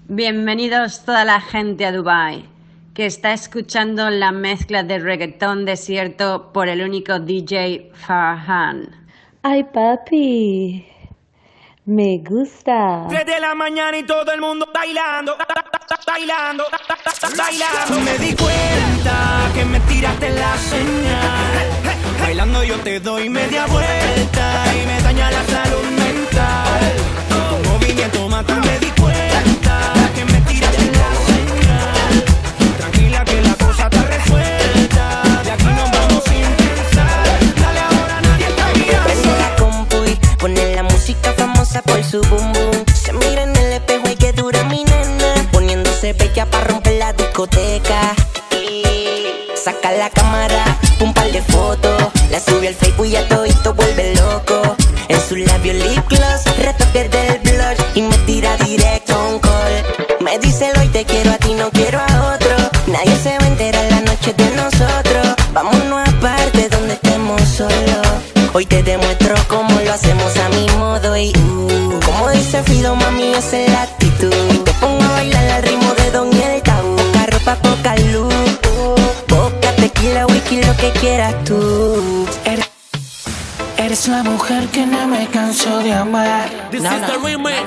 Bienvenidos toda la gente a Dubai, que está escuchando la mezcla de reggaetón desierto por el único DJ Farhan. Ay, papi, me gusta. 3 de la mañana y todo el mundo bailando, bailando, bailando. Me di cuenta que me tiraste la señal. Bailando yo te doy media vuelta y me daña la salud mental. Tu movimiento mata, me di cuenta que me tiraste la señal. Tranquila que la cosa está resuelta. De aquí nos vamos sin pensar. Dale ahora, nadie está mirando. Prende la compu y pone la música famosa por su boom boom. Se mira en el espejo y que dura mi nena, poniéndose bella para romper la discoteca. Y saca la cámara, un par de fotos, la sube al Facebook y a todito vuelve loco. En su labio lip gloss, retoque del blush y me tira directo un call. Me dice hoy te quiero a ti, no quiero a otro. Nadie se va a enterar la noche de nosotros. Vámonos aparte donde estemos solos. Hoy te demuestro cómo lo hacemos a mi modo y como dice Fido, mami, esa es la actitud. Y te pongo a bailar al ritmo de Don y el Tabú. Poca ropa, poca luz, poca tequila, whisky, lo que quieras tú. Eres la mujer que no me canso de amar. This is the remix.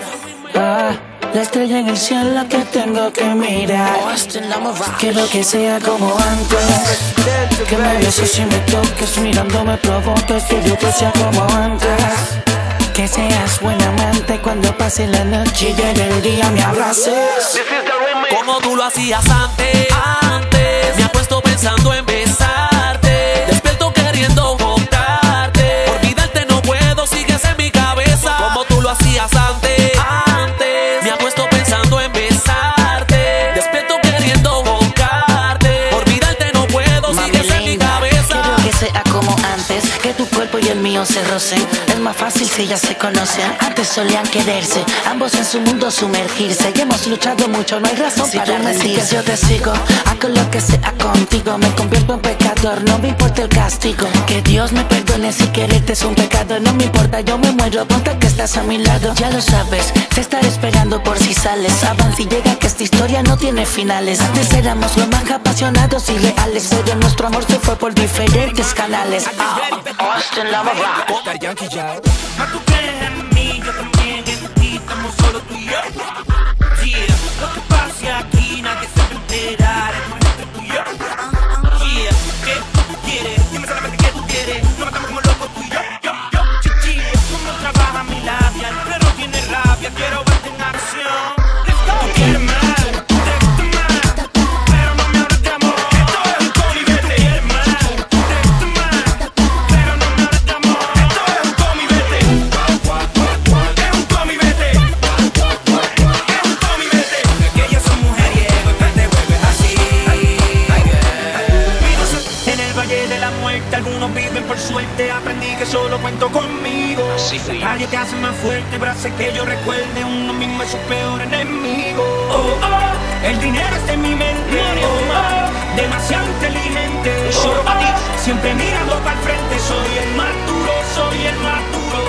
La estrella en el cielo que tengo que mirar. Quiero que sea como antes, que me beses y me toques, mirándome provocas. Quiero que sea como antes, que seas buen amante cuando pase la noche y llegue el día me abraces. Como tú lo hacías antes, me acuesto pensando en besarte, despierto queriendo contarte, olvidarte no puedo, sigues en mi cabeza. Como tú lo hacías antes, me acuesto pensando en besarte, despierto queriendo contarte, olvidarte no puedo, Mami sigues en mi linda, cabeza. quiero que sea como antes, que tu cuerpo y el mío se rocen. Es más fácil si ya se conocen. Antes solían quererse, ambos en su mundo sumergirse. Y hemos luchado mucho, no hay razón si para rendirse. Yo te sigo, hago lo que sea contigo. Me convierto en pecador, no me importa el castigo. Que Dios me perdone si quererte es un pecado. No me importa, yo me muero, ponte que estás a mi lado. Ya lo sabes, te estaré esperando por si sales. Avanza y llega que esta historia no tiene finales. Antes éramos los más apasionados y reales, pero nuestro amor se fue por diferentes canales. Austin Lava Rock. Oscar Yankee ya. Más tú crees en mí, yo también en ti, estamos solo tú y yo. Yeah, lo que pase aquí nadie se va a enterar, es más entre tú y yo. Yeah, ¿qué tú quieres? Dime solamente qué tú quieres. Nos matamos como locos tú y yo. Chichi, cómo trabaja mi labia, el perro tiene rabia, quiero verte en acción. Let's go. Tú quieres más, texto más, pero no me hables de amor. Esto es un Tony, vete. Tú quieres más, texto más, pero no me hables de amor. Esto es un Tommy, vete. Es un Tommy, vete. Es un Tommy, vete. Que ellos son mujeriegos y que te vuelves así. En el valle de la muerte algunos viven por suerte. Aprendí que solo cuento conmigo. Nadie te hace más fuerte, pero hace que yo recuerde uno mismo es su peor enemigo. Oh, oh, el dinero está en mi mente. Oh, oh, demasiado inteligente. Siempre mirando para el frente. Soy el más duro, soy el más duro.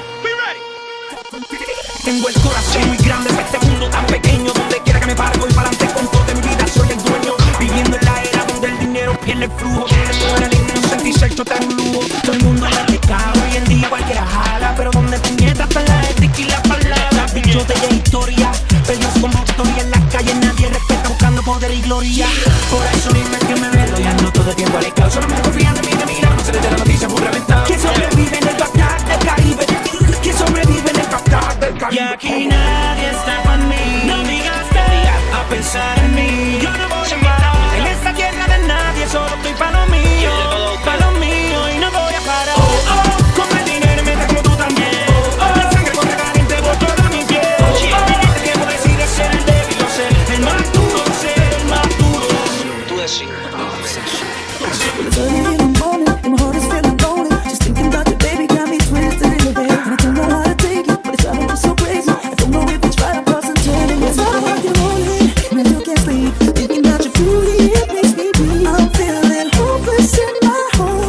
Tengo el corazón muy grande para este mundo tan pequeño. Donde quiera que me pare voy para adelante con toda mi vida. Soy el dueño, viviendo en la era donde el dinero pierde el flujo. Donde el inocente y sexo está en un lujo. Todo el mundo es pecado, hoy en día cualquiera jala. Pero donde puñetas están la ética y la palabra. Bichos de la historia, perdidos con victoria en las calles. Nadie respeta buscando poder y gloria. Por eso dime que me veo y ando todo el tiempo alejado. Solo me confían de mí, de mí, no se les da la noticia muy reventado. ¿Quién sobrevive en el Bagdad del Caribe? ¿Quién sobrevive en el Bagdad del Caribe? Y aquí nadie está para mí. No digas que a pensar en mí. Yo no voy a parar en esta tierra de nadie. Solo estoy para lo mío y no voy a parar. Oh, oh, con el dinero me como tú también. Oh, oh, la sangre corre caliente por toda mi piel. Oh, oh, en este tiempo decides ser el débil o ser el más duro, ser el más duro. Tú decides. Early in the morning, and my heart is feeling lonely. Just thinking about your baby got me twisted in the bed. And I don't know how to take it, but it's driving me so crazy. I don't know if it's right or crossing turning. It's all about you rolling, and I can't sleep. Thinking about you truly, it makes me weak. I'm feeling hopeless in my heart.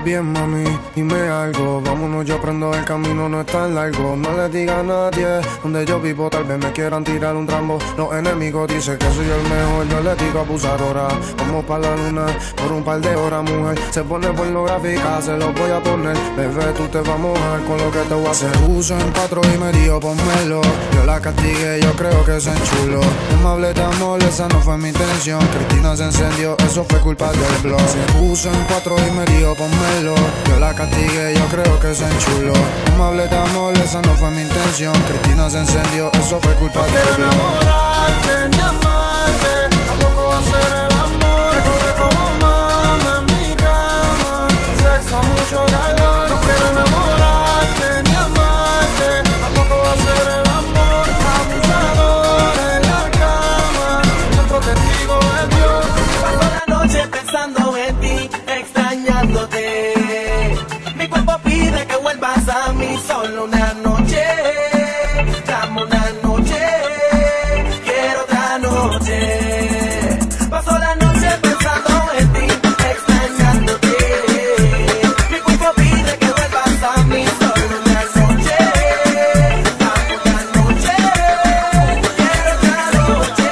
bien, mami, dime algo. Vámonos, yo prendo el camino, no es tan largo. No le diga a nadie donde yo vivo, tal vez me quieran tirar un trambo. Los enemigos dicen que soy el mejor, yo le digo abusadora. Vamos pa' la luna por un par de horas, mujer. Se pone pornográfica, se lo voy a poner. Bebé, tú te vas a mojar con lo que te voy a hacer. Uso en 4 y medio, pónmelo. Yo la castigué, yo creo que se enchuló. No me hables de amor, esa no fue mi intención. Cristina se encendió, eso fue culpa del blog. Se puso en 4 y medio, pónmelo. Yo la castigué, yo creo que se enchuló. No me hables de amor, esa no fue mi intención. Cristina se encendió, eso fue culpa del blog. No quiero enamorarte ni amarte, tampoco va a ser el amor. Que corre como mama en mi cama, sexo mucho calor. No quiero enamorarte ni amarte, tampoco va a ser el amor. Abusador en la cama, nuestro testigo es Dios. Paso la noche pensando en ti, extrañándote. Mi cuerpo pide que vuelvas a mí solo una noche. Dame una noche, quiero otra noche. Paso la noche pensando en ti, extrañándote. Mi cuerpo pide que vuelvas a mí solo una noche. Dame una noche, quiero otra noche.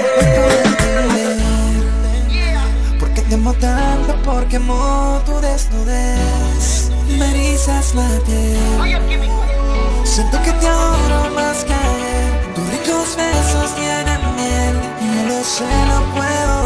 Porque te amo tanto, porque amo tu desnudez. Me erizas la piel. Siento que te adoro más que ayer. Tus ricos besos tienen miel. Y no lo sé, no puedo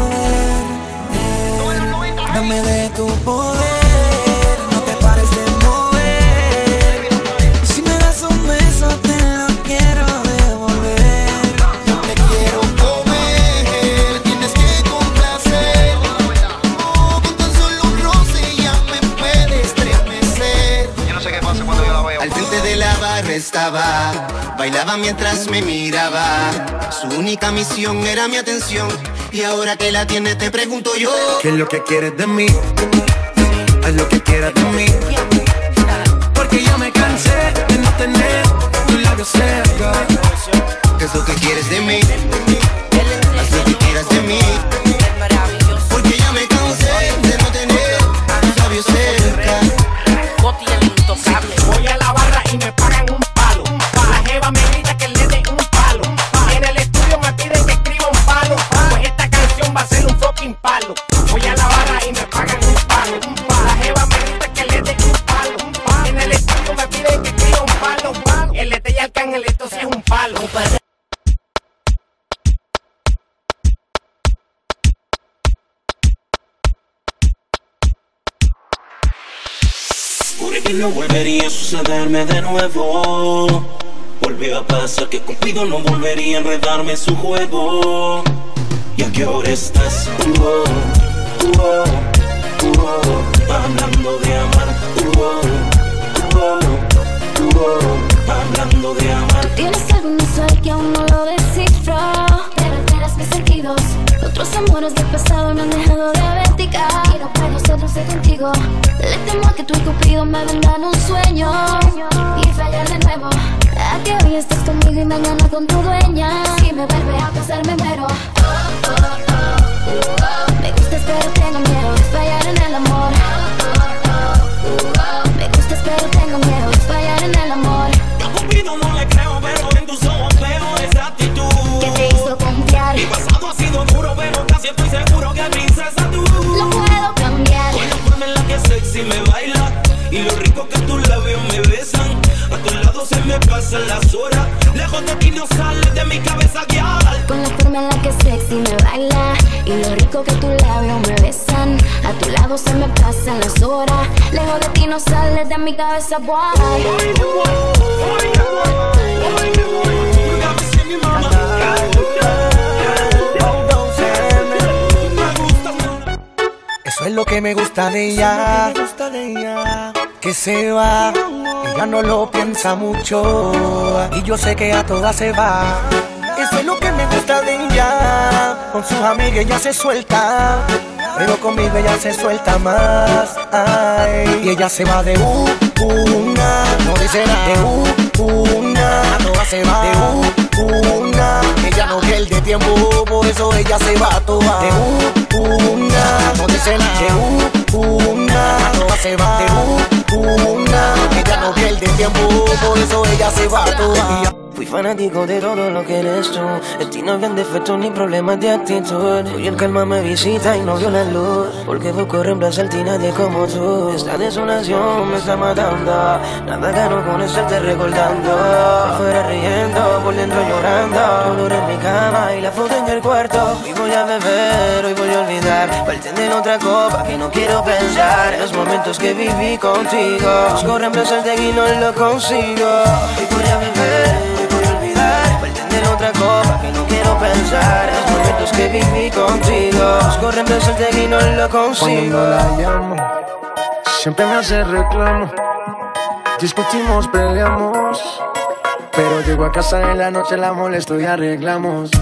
ver. Dame de tu poder, no te pares de mover. Si me das un beso te lo quiero devolver. Yo te quiero comer, tienes que complacer. Oh, con tan solo un roce ya me puede estremecer. Yo no sé qué pasa cuando yo la veo. Al frente de la barra estaba, bailaba mientras me miraba. Su única misión era mi atención. Y ahora que la tiene te pregunto yo, ¿qué es lo que quieres de mí? Haz lo que quieras de mí. Porque yo me cansé de no tener tus labios cerca. ¿qué es lo que quieres de mí? Haz lo que quieras de mí. Porque yo me cansé de no tener tus labios cerca. Voy a la barra y me pagan un palo. La jeva me grita que le dé un palo. En el estudio me piden que escriba un palo. Pues esta canción va a ser un fucking palo. Voy a la barra y me pagan un palo. La jeva me grita que le dé un palo. En el estudio me piden que escriba un palo. El ET y Arcángel, esto sí es un palo. Juré que no volvería a sucederme de nuevo. Volvió a pasar que Cupido no volvería a enredarme en su juego. ¿Y a qué hora estás? Hablando de amar. Hablando de amar. Tienes algo inusual que aún no lo descifro, pero alteras mis sentidos. Otros amores del pasado me han dejado diabética y no puedo ser dulce contigo. Le temo a que tú y Cupido me vendan un sueño y fallar de nuevo. A que hoy estás conmigo y mañana con tu dueña. Si me vuelve a pasar me muero. Me gustas pero tengo miedo de fallar en el amor. Me gustas pero tengo miedo de fallar en el amor. A Cupido no le creo, pero en tus ojos veo esa actitud ¿Qué te hizo confiar? Mi pasado ha sido duro, pero casi estoy seguro que princesa tú Lo puedo cambiar. con la forma en la que sexy me baila y lo rico que tus labios me besan. A tu lado se me pasan las horas, lejos de ti no sales de mi cabeza, guiar. Con la forma en la que sexy me baila y lo rico que tus labios me besan. A tu lado se me pasan las horas, lejos de ti no sales de mi cabeza, boy. Eso es lo que me gusta de ella, que se va, ella no lo piensa mucho y yo sé que a todas se va. Eso es lo que me gusta de ella, con sus amigas ella se suelta, pero conmigo ella se suelta más. Ay, y ella se va de una, no dice nada, de una, a todas se va de una, ella no pierde tiempo, por eso ella se va a todas de una, no dice nada, de una, a todas se va de una. Ella no pierde tiempo, por eso ella se va toda. Fui fanático de todo lo que eres tú. En ti no habían defectos ni problemas de actitud. Hoy el calma me visita y no vio la luz, porque busco reemplazarte y nadie como tú. Esta desolación me está matando. Nada gano con estarte recordando. Afuera riendo, por dentro llorando. Dolor en mi cama y la foto en el cuarto. Hoy voy a beber, hoy voy a olvidar. Bartender otra copa que no quiero pensar. Los momentos que viví contigo. Busco reemplazarte y no lo consigo. Hoy voy a beber, en otra copa que no quiero pensar. Los momentos que viví contigo. Busco reemplazarte y no lo consigo. Cuando la llamo, siempre me hace reclamo. Discutimos, peleamos, pero llego a casa en la noche, la molesto y arreglamos.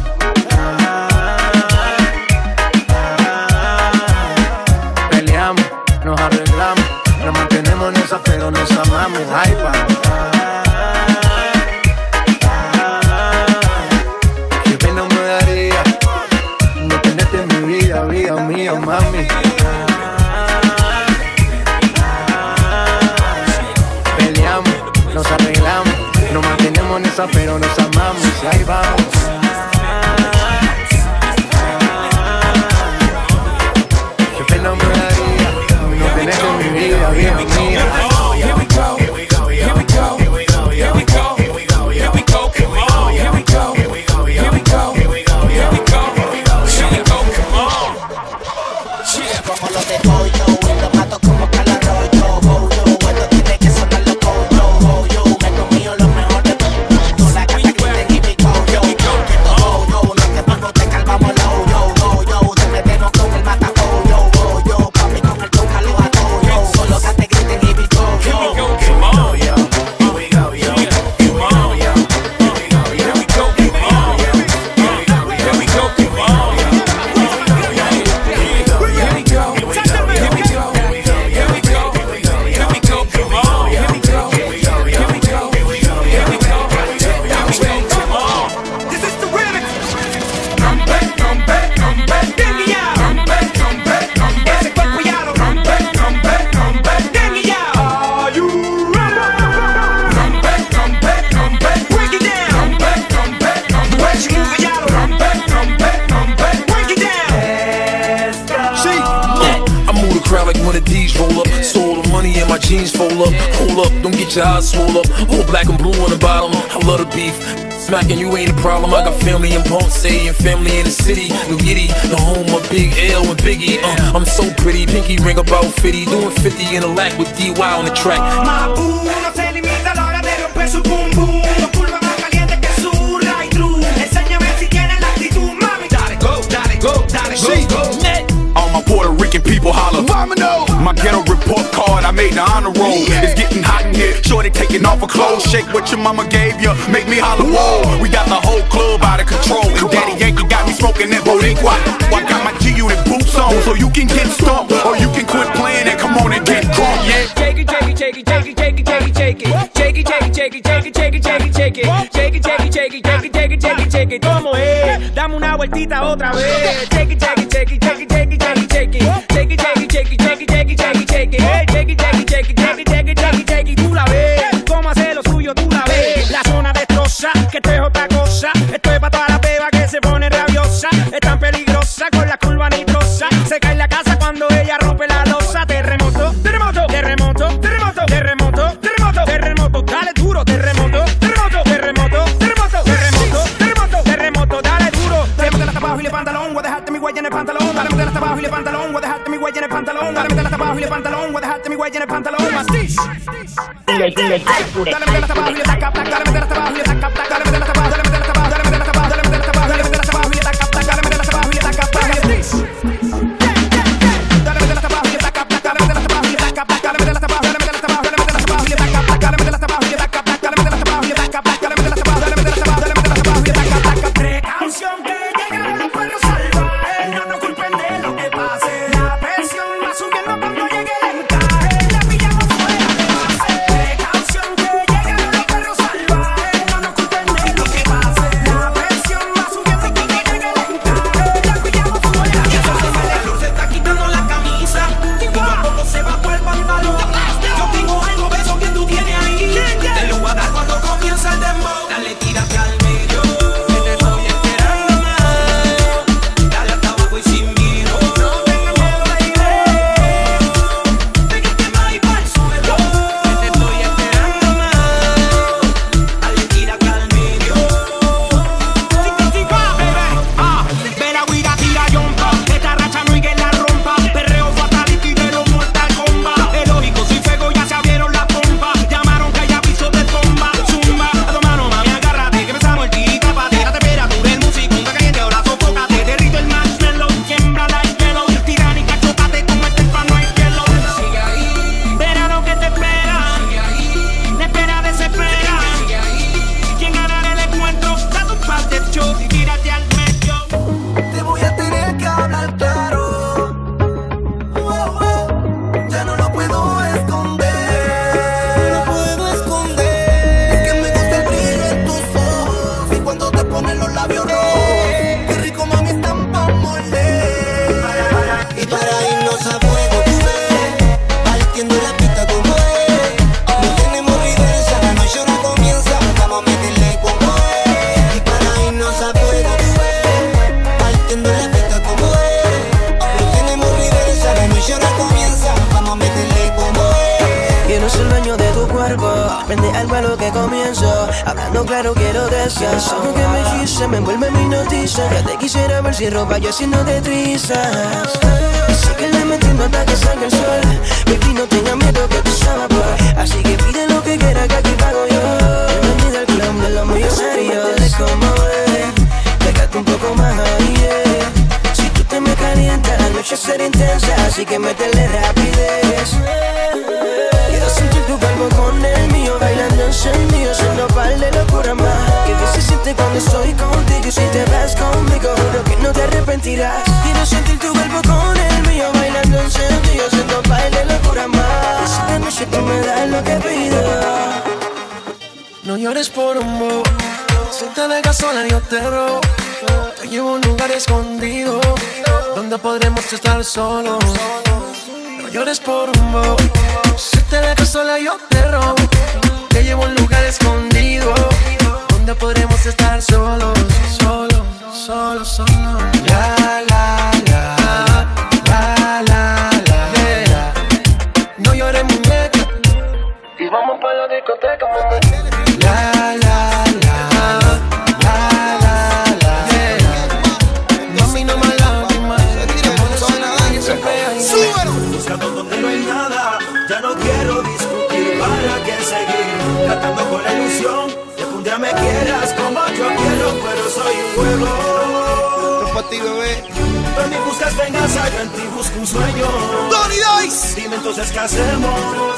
Peleamos, nos arreglamos, nos mantenemos en esa, pero nos amamos. Ay, pa. Vida mía, mami. Peleamos, nos arreglamos, nos mantenemos en esa, pero nos amamos. Y ahí vamos. Qué pena me daría no tenerte en mi vida, vida mía. Here we go, here we go, here we go, here we go, here we go, here we go, here we go, come on, here we go, here we go, here we go, here we go, here we go. Como lo de Goyo, y lo mato como Calarroyo. Goyo, esto tiene que sonar los Goyo. Goyo, me comí lo mejor de toda la gata que te give me Goyo. Goyo, no te pongo, te calmamos el hoyo. Goyo, te metemos con el mata Goyo. Goyo, papi con el toca lo agoyo. Solo que te griten give me Goyo. Jeans fold up, hold up, don't get your eyes swole up. Whole black and blue on the bottom, I love the beef. Smacking you ain't a problem, I got family in Ponce and family in the city. New Yiddy, the home of Big L and Biggie. I'm so pretty, pinky ring about 50. Doing 50 in a lack with DY on the track. Ma boo, no se limita a la hora de romper su boom boom. Los curvas más calientes que su right through. Enséñame si tienes la actitud, mami. Dale go, dale go, dale go, go. All my Puerto Rican people holler. My ghetto report card, I made the honor roll. It's getting hot in here, shorty taking off her clothes. Shake what your mama gave you, make me holler, whoa. We got the whole club out of control. And Daddy Yankee got me smoking that Boricua. I got my G-Unit boots on, so you can get stumped. Or you can quit playing and come on and get drunk, yeah. Shake it, shake it, shake it, shake it, shake it, shake it, shake it. Shake it, shake it, shake it, shake it, shake it, shake it, shake it. Shake it, shake it, shake it, shake it, shake it, shake it, shake it. ¿Cómo es? Dame una vueltita otra vez. Shake it, shake it, shake it, shake it, shake it, shake it, shake it. Shake it, shake it, shake it, shake it, shake it, shake it, shake it. Shake it, shake it, shake it, shake it, shake it, shake it, shake it. Tú la ves, cómo hace lo suyo, tú la ves. La zona destroza, que esto es otra cosa. Esto es para toda la beba que se pone rabiosa. Es tan peligrosa con la curva nitrosa. Se cae la casa cuando ella rompe la losa. Terremoto, terremoto, terremoto, terremoto, terremoto, terremoto, terremoto. Dale duro, terremoto, terremoto, terremoto, terremoto, terremoto, terremoto, terremoto. Dale duro. Dale meter hasta abajo y le pantalón, voy a dejarte mi huella en el pantalón. Dale meter hasta abajo y le pantalón, voy a dejarte mi huella en el pantalón. Dale meter hasta abajo y le pantalón, voy a dejarte mi huella en el pantalón. Mastish. Dale meter hasta abajo y le taca, dale meter hasta abajo y le taca, dale meter hasta abajo, dale meter hasta abajo, dale meter hasta abajo, dale meter hasta abajo, dale meter hasta abajo y le taca, dale meter hasta abajo y le taca, mastish. Dale meter hasta abajo y le taca, dale meter hasta abajo y le taca, dale meter hasta abajo, dale meter hasta abajo, dale meter hasta abajo y le taca, dale meter hasta abajo y le taca, dale meter hasta abajo y le taca, dale meter hasta abajo, dale meter hasta abajo, dale meter hasta abajo y le taca. Precaución que llegan los perros salvajes, no nos culpen de lo que pase. La presión va subiendo cuando llegue el encaje, la pillamos fuera de base. Precaución que llegan los perros salvajes, no nos culpen los labios rojos. Qué rico, mami, están pa' morder. Y para irnos a fuego, tú ves, partiendo la pista como es. No tenemos reversa, la noche ahora comienza. Vamos a meterle como es. Y para irnos a fuego, tú ves, partiendo la pista como es. No tenemos reversa, la noche ahora comienza. Vamos a meterle como es. Quiero ser dueño de tu cuerpo, prende algo a lo que comienzo. Hablando claro quiero desear. Algo que me hechiza, me envuelve mi noticia. Ya te quisiera ver sin ropa, yo haciéndote trizas. Síguele metiendo hasta que salga el sol. Baby, no tengas miedo que tú sabes por. Así que pide lo que quieras que aquí pago yo. Bienvenida al club de los millonarios. Métele como es, pégate un poco más ahí, Si tú te me calientas, la noche será intensa. Así que métele rapidez. Quiero sentir tu cuerpo con el mío, bailando encendido, siendo par de locura más. Que bien se siente cuando estoy contigo y si te vas conmigo, juro que no te arrepentirás. Quiero sentir tu cuerpo con el mío, bailando encendido, siendo par de locura más. Esta noche tú me das lo que pido. No llores por un bobo, si te dejas sola yo te robo. Te llevo a un lugar escondido, donde podremos estar solos. No llores por un bobo, si te dejas sola yo te robo. Te llevo a un lugar escondido, donde podremos estar solos, solos, solos, solos. La, la, la, la, la, la, yeah. No llores muñeca, y vamos pa' la discoteca, mami. La, la, la, la, la, la, yeah. Mami, no me lágrimas, buscando donde no hay nada, ya no quiero discutir, para qué seguir tratando con la ilusión de que un día me quieras como yo quiero, pero soy un juego. Esto para ti, bebé. Tú en mí buscas venganza, yo en ti busco un sueño. Donny Dice. Dime entonces qué hacemos.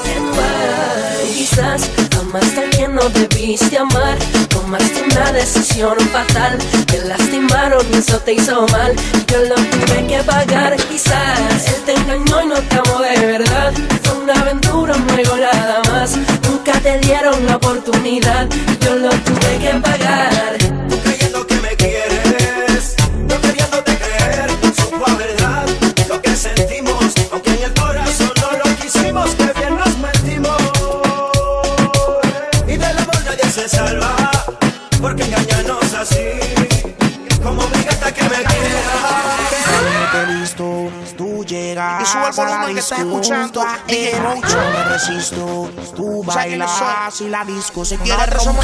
Quizás amaste a quien no debiste amar. Tomaste una decisión fatal. Te lastimaron y eso te hizo mal. Y yo lo tuve que pagar. Quizás él te engañó y no te amó de verdad. Fue una aventura, un juego nada más. Nunca te dieron la oportunidad. Y yo lo tuve que pagar. Tú creyendo que me quieres, no queriéndote creer. Supo a verdad lo que sentimos, aunque en el corazón no lo quisimos. Que bien nos mentimos. Y del amor nadie se salva, porque engañarnos así, como obligarte a que me quieras. No te he visto, tú llegas. Y sube el volumen que estás escuchando. DJ Roach. No me resisto, tú bailas y la disco se quiere romper.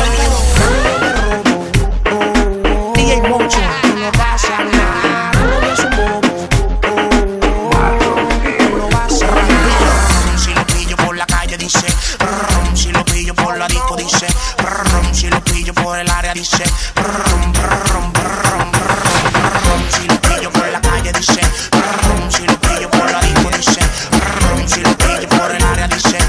DJ Roach, no pasa nada, no es un bobo. No vas a romper. Si lo pillo por la calle dice, si lo pillo por la disco dice, si lo pillo por el área dice, si lo pillo por la calle dice, si lo pillo por la disco dice, si lo pillo por el área dice.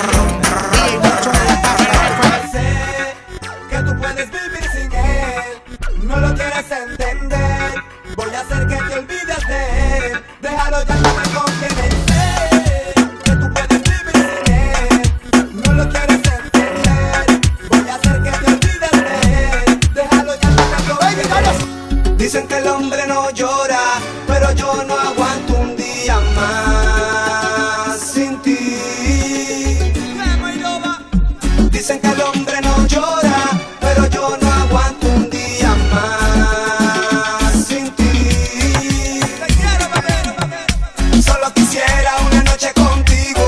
Sé que tú puedes vivir sin él, no lo quieres entender. Voy a hacer que te olvides de él, déjalo ya, no me conviene. Que tú puedes vivir sin él, no lo quieres entender. Voy a hacer que te olvides de él, déjalo ya, no me conviene. Dicen que el hombre no llora, pero yo no aguanto un día más sin ti. Dicen que el hombre no llora, pero yo no aguanto un día más sin ti. Solo quisiera una noche contigo,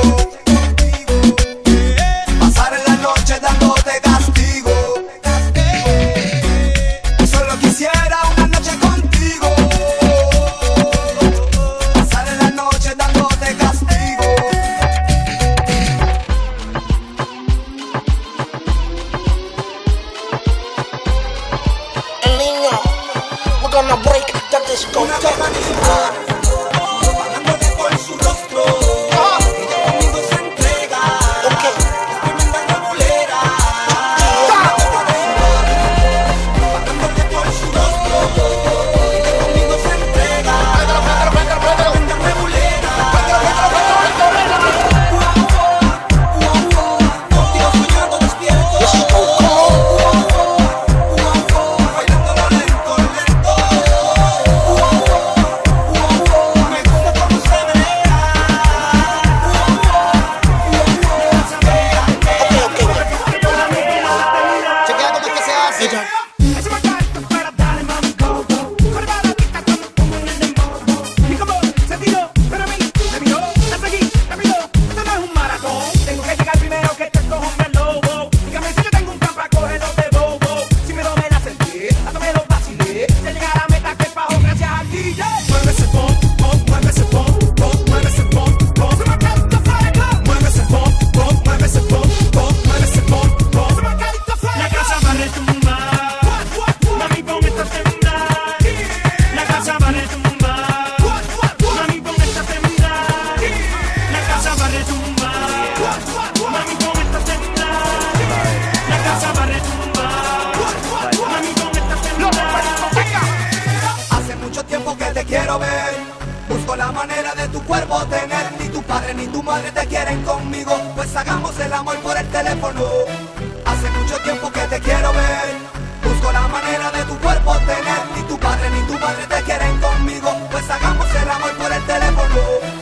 pasar la noche dándote castigo. Solo quisiera una noche contigo, pasar la noche dándote castigo. El niño, we're gonna break the discotheque. Pagándole por su rostro, ella conmigo se entrega. Tremenda remolera. Pagándole por su rostro, ella conmigo se entrega. Tremenda remolera. Contigo soñando despierto. Bailando lento. quiero ver. Busco la manera de tu cuerpo tener. Ni tu padre ni tu madre te quieren conmigo, pues hagamos el amor por el teléfono. Hace mucho tiempo que te quiero ver. Busco la manera de tu cuerpo tener. Ni tu padre ni tu madre te quieren conmigo, pues hagamos el amor por el teléfono.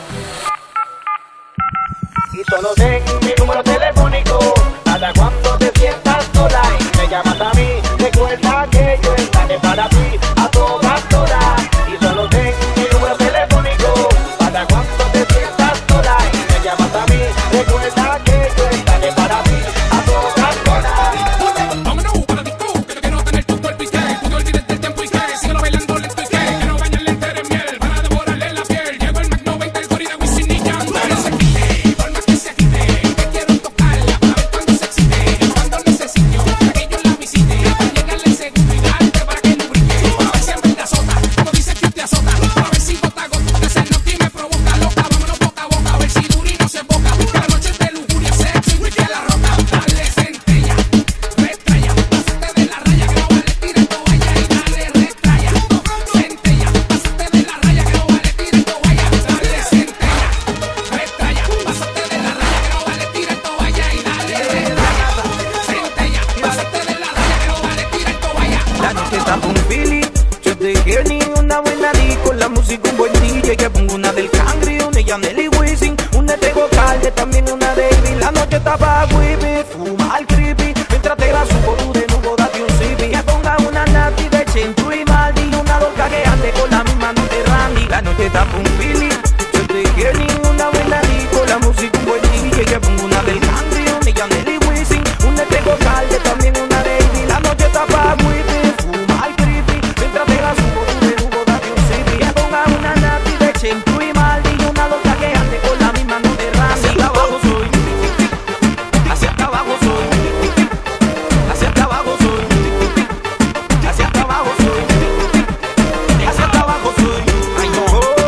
Y solo ten mi número telefónico hasta cuando te sientas sola y me llamas a mí. Recuerda que yo estaré para ti a todas horas. Y solo ten mi número telefónico hasta cuando te sientas sola y me llamas a mí. Recuerda que yo estaré para ti a todas horas. Vámonos para la disco, que yo quiero tener tu cuerpo y que tú te olvides del tiempo y que síguelo bailando lento y que quiero bañarle entera en miel para devorarle la piel. Llevo el Mac 90, el Gorilla, Wisin y Yandel. No se quite, por más que se quite, que quiero tocarla para ver cuando se excite, cuando necesite, que yo la visite, para llegarle en segundo y darte para que lubrique, para ver si en verdad azota, como dice que te azota, para ver si gota a gota te se nota y me provoca loca. Vámonos boca a boca, a ver si dura y no se boca, que la noche es de lujuria, sexy y que la roca. Dale centella, retraya, pásate de la raya, que no vale tire toalla y dale retraya. Centella, pásate de la raya, que no vale tire toalla. Dale centella, retraya, pásate de la raya, que no vale tire toalla y dale retraya. Centella, pásate de la raya, que no vale tire toalla. La noche está con Philly, yo te quiero ni una buena disco, la música un buen DJ, que pongo una del Cangri, una de Yandel y Wisin, una de Vocal, también una de Ivy. La noche está pa' whippy, fuma el creepy, mientras te la subo tú de nuevo date un zippy. Que ponga una Nati de Chentu y Maldi, y una loca que ande con la misma no de Randy. La noche está con Philly, yo te quiero ni una buena disco, la música un buen DJ, que pongo una del Cangri, una de Yandel y Wisin, una de Vocal, también una de Ivy. La noche está pa' whippy, fuma el creepy, mientras te la subo tú de nuevo date un zippy. Que ponga una Nati de Chentu y Maldi, y una loca que ande con la misma no de Randy. Hacia abajo soy, hacia abajo soy, hacia abajo soy, hacia abajo soy, hacia abajo soy. Ay no,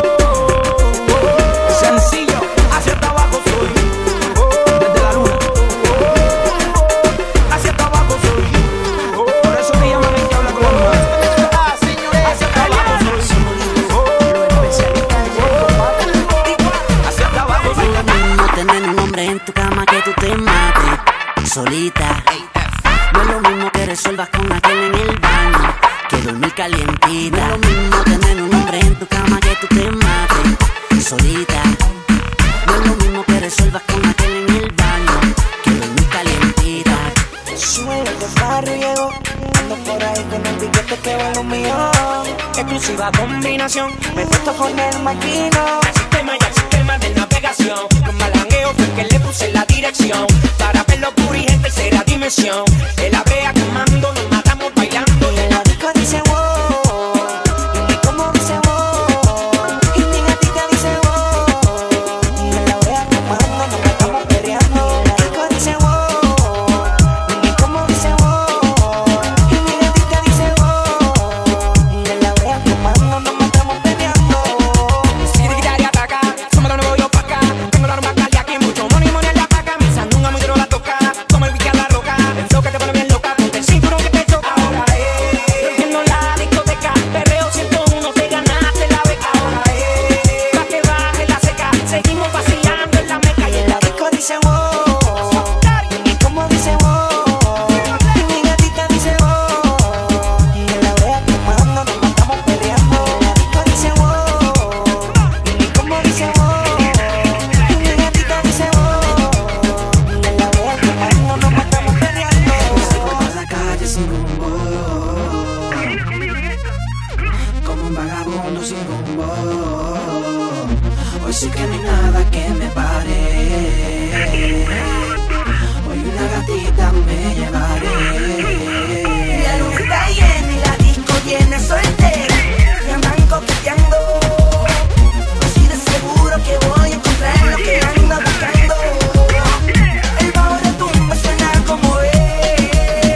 sencillo, hacia abajo soy, desde la luna, hacia abajo soy. Por eso me llaman el que habla con la luna. Hacia abajo soy, hacia abajo soy. No tener un hombre en tu cama que tú te mates solita. No es lo mismo que resuelvas con aquel en el baño que dormir calientita. No es lo mismo tener un hombre en tu cama que tú te mates solita. No es lo mismo que resuelvas con aquel en el baño que dormir calientita. Sube de barrio llego, ando por ahí con el billete que vale un millón. Exclusiva combinación, me puesto con el maquino. Sistema y el sistema de navegación. Los malangueos fue que le puse la dirección para ver locura y en tercera dimensión. De la brea quemando, nos matamos bailando. Y en la disco dice wow, y mi como dice wow, y mi gatita dice wow. Y en la brea quemando, nos matamos peleando. Y en la disco dice wow, y mi como dice wow, y mi gatita dice wow. Y en la brea quemando, nos matamos peleando. Si te quitaría ataca, somos de nuevo yo pa' acá. Tengo la arma cali aquí, mucho money en la paca. Mi sandunga muy duro la toca, como el bici a la roca. El flow que te pone bien loca, con el cinturón que te choca. Ahora rompiendo la discoteca, perreo 101, te ganaste la beca. Ahora pa' que baje la seca, seguimos vacilando en la meca. Y en la disco dice wow, y mi como dice wow, y mi gatita dice wow. Y en la brea quemando, nos matamos peleando. En la disco dice wow, y mi como dice wow, y mi gatita dice wow. Y en la brea quemando, nos matamos peleando. Sigo por la calle sin rumbo, como un vagabundo sin rumbo. Hoy sí que no hay nada que me pare. Hoy una gatita me llevaré. La luna está llena y la disco llena soltera. Me andan coqueteando, así de seguro que voy a encontrar lo que ando buscando. El bajo de tumba suena como es.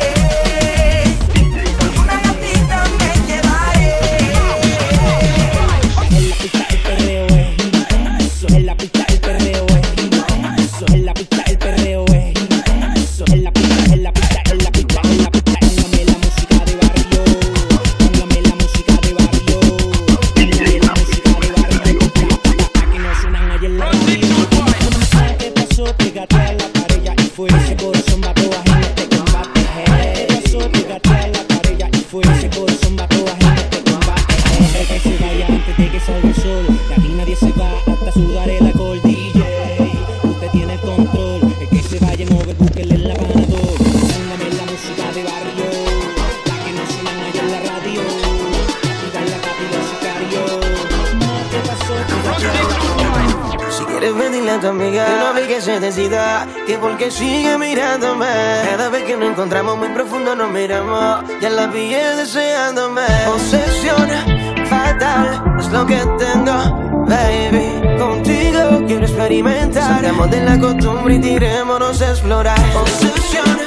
Una gatita me llevaré. en la pista el perreo es. En la pista el perreo es. En la pista el perreo es. En la pista corazón va toda gente que combate. Que se vaya antes de que salga el sol. De aquí nadie se va hasta sudar el alcohol. DJ, usted tiene el control. El que se vaya a mover, búsquele el apanador. Póngame la música de barrio, la que no suena allá en la radio. Y baila papi los sicarios. ¿Qué pasó? Si quieres venirle a tu amiga, que no vi que se decida, que porque sigue mirándome. Cada vez que nos encontramos muy profundo nos miramos, ya la pillé deseándome. Obsesión fatal es lo que tengo, baby. Contigo quiero experimentar. Salgamos de la costumbre y tirémonos a explorar. Obsesión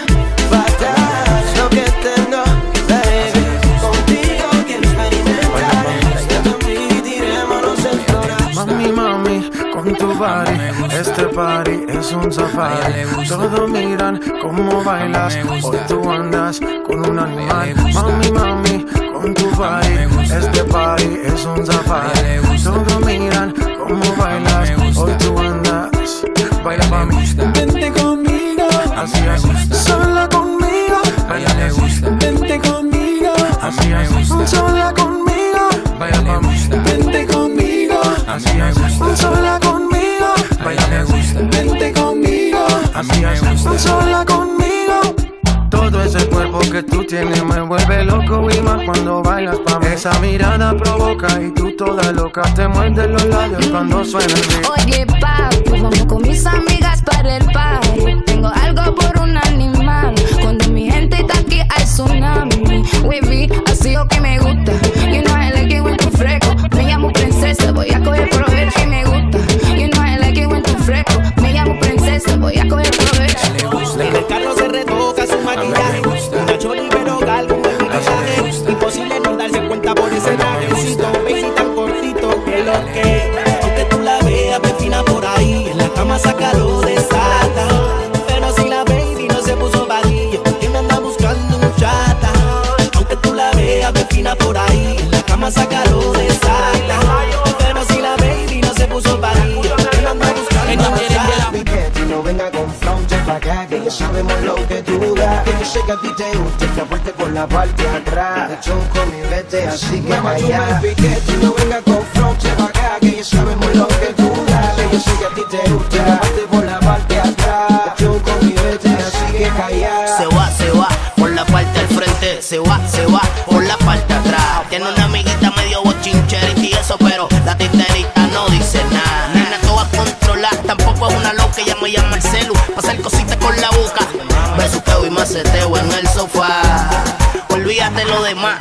fatal es lo que tengo, baby. Contigo quiero experimentar. Salgamos y tirémonos a explorar. Mami, mami, con tu body, este party es un safari. Todos miran cómo bailas, hoy tú andas con un animal. Mami, mami, con tu body, este party es un safari. Todos miran cómo bailas, hoy tú andas. Baila mami, vente conmigo, así es. Sola conmigo, baila vente conmigo, así es. Sola conmigo, baila mami, vente conmigo, así es. Sola conmigo, baila vente conmigo, así es. Sola conmigo. Todo ese cuerpo que tú tienes me vuelve loco y más cuando bailas pa' mí. Esa mirada provoca y tú toda loca te muerdes los labios cuando suena el beat. Oye papi, vamos con mis amigas para el party. Tengo algo por un animal. Cuando mi gente está aquí hay tsunami. Wavy, así o que me gusta. You know I like it when tú fresco. Me llamo princesa, voy a coger provecho que me gusta. You know I like it when tú fresco. Me llamo princesa, voy a coger provecho. En el carro se retoca su maquillaje. Una choli pero galgo en mi mensaje. Imposible no darse cuenta por ese trajecito. Baby tan cortito que lo que. Aunque tú la veas bien fina por ahí, en la cama sácalo de sata. Pero si la baby no se puso varillo, que me anda buscando un chata. Aunque tú la veas bien fina por ahí, en la cama sácalo de sata. Pero si la baby no se puso varillo, que me anda buscando un chata. Que no venga con fronte pa' acá, que ya sabemos lo que tú das. Que yo sé que a ti te gusta que apueste por la parte de atrás. De chonco mi vete, así que vaya. Que no venga con fronte pa' acá, que ya sabemos lo que tú das. Que yo sé que a ti te gusta que apueste por la parte de atrás. De chonco mi vete, así que calla. Se va por la parte del frente, se va por la parte de atrás. Tiene una amiguita medio bochincherita y eso, pero la titerita no dice nada. Nena, toda controlada, tampoco es una loca, ella me llama el celu pa' hacer cositas con la boca. Besuqueo y maceteo en el sofá. Olvídate lo demás.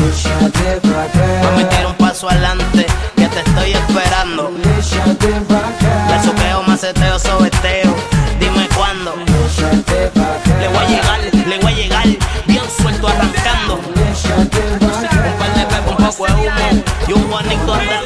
Mami, tira un paso adelante, que te estoy esperando. Besuqueo, maceteo, sobeteo. Dime cuándo. Le voy a llegar bien suelto arrancando. Un par de pepo, un poco de humo y un Juanito andando.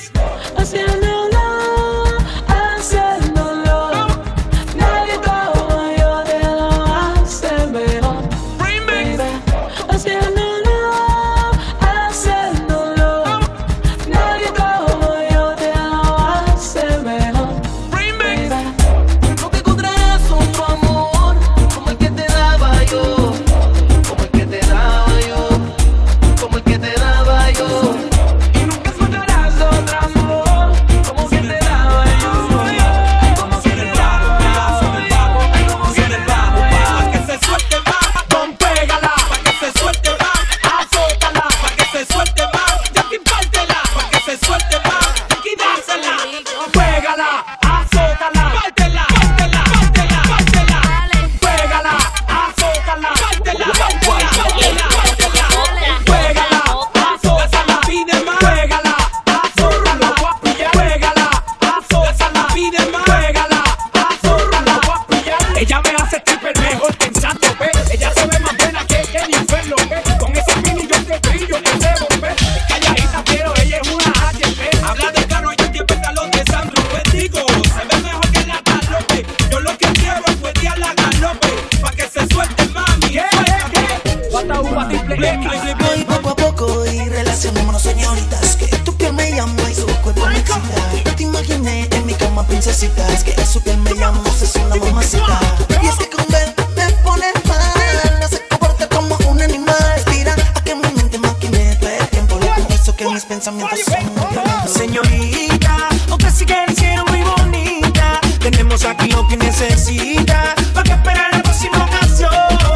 Voy poco a poco y relacionémonos, señoritas. Que tu piel me llama y su cuerpo me excita. Te imaginé en mi cama, princesita. Es que eso que me llama es una mamacita. Y es que con ver me pone mal. No se comporta como un animal. Aspira a que mi mente maquine mis pensamientos son muy violentos. Señorita, usted sí que la hicieron muy bonita. Tenemos aquí lo que necesita. ¿Para qué esperar la próxima ocasión?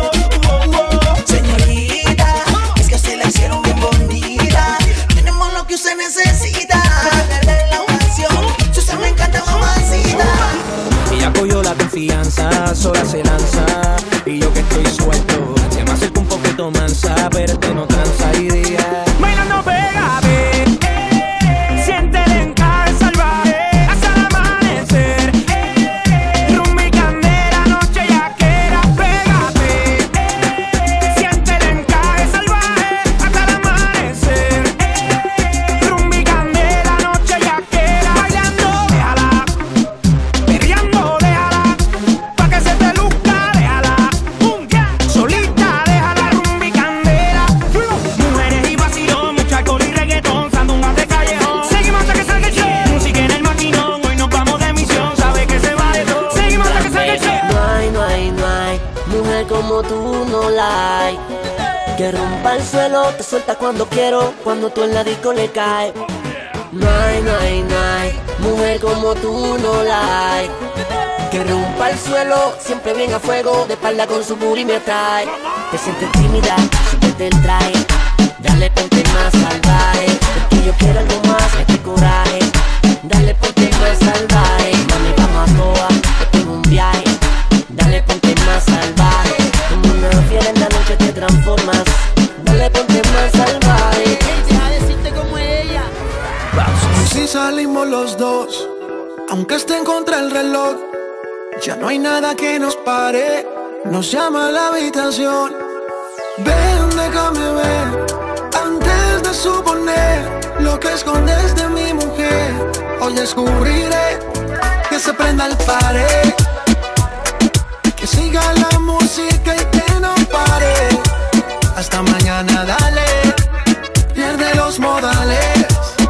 Señorita, es que usted la hicieron bien bonita. Tenemos lo que usted necesita. Dale la ocasión, si usted me encanta, mamacita. Ella cogió la confianza, sola se lanza. Y yo que estoy suelto, se me acerca un poquito mansa, pero este no tranza y día. Bailando pégate, siente el encaje salvaje hasta el amanecer. Rumba y candela, noche yaquera, pégate. Siente el encaje salvaje hasta el amanecer. Rumba y candela, noche yaquera. Bailando, déjala, perreando, déjala, pa' que se te luzca, déjala. Solita, déjala, rumba y candela. Mujeres y vacilón, mucho alcohol y reggaetón, sandungas de callejón. Seguimos hasta que salga el show. Música en el maquinón, hoy nos vamos de misión. Sabe que se va de todo. Seguimos hasta que salga el show. No hay mujer como tú, no la hay. Que rompa el suelo, te suelta cuando quiero, cuando tú en la disco le caes. No hay mujer como tú, no la hay. Que rompa el suelo, siempre bien a fuego, de espalda con su booty me atrae. Te sientes tímida, si te trae, dale ponte más salvaje. Porque yo quiero algo más, mete coraje. Dale ponte más salvaje, mami vamos a toa, yo tengo un viaje. Dale ponte más salvaje, como una fiera en la noche te transformas. Dale ponte más salvaje. Deja decirte como ella. Y si salimos los dos, aunque esté en contra el reloj, ya no hay nada que nos pare. Nos llama a la habitación. Ven, déjame ver, antes de suponer lo que escondes de mi mujer. Hoy descubriré que se prenda el pared, que siga la música y que no pare. Hasta mañana, dale, pierde los modales.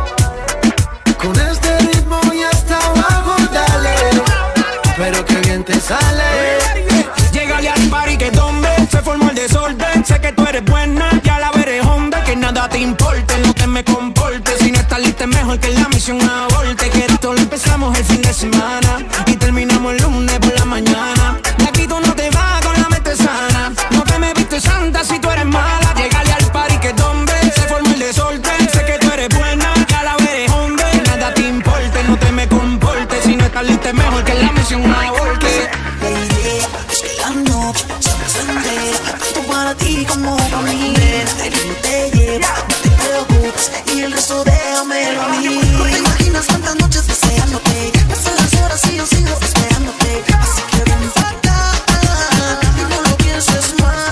Con este ritmo y hasta abajo, dale, pero que bien te sale. Llegale al party que donde se formó el desorden. Sé que tú eres buena, ya la veré honda. Que nada te importe, no te me comportes. Si no estás lista es mejor que la misión aborte. Que esto lo empezamos el fin de semana y terminamos el lunes por la mañana. De aquí tú no te vas con la mente sana. No te me viste santa si tú eres mala. Llegale al party que donde se formó el desorden. Sé que tú eres buena, ya la veré honda. Que nada te importe, no te me comportes. Si no estás lista es mejor que la misión aborte. Es que la noche se me encendera, tanto para ti como para mí. El ritmo te lleva, no te preocupes, y el resto déjamelo a mí. No te imaginas cuántas noches deseándote, pasan las horas y yo sigo esperándote. Así que ven para acá, y no lo pienses más.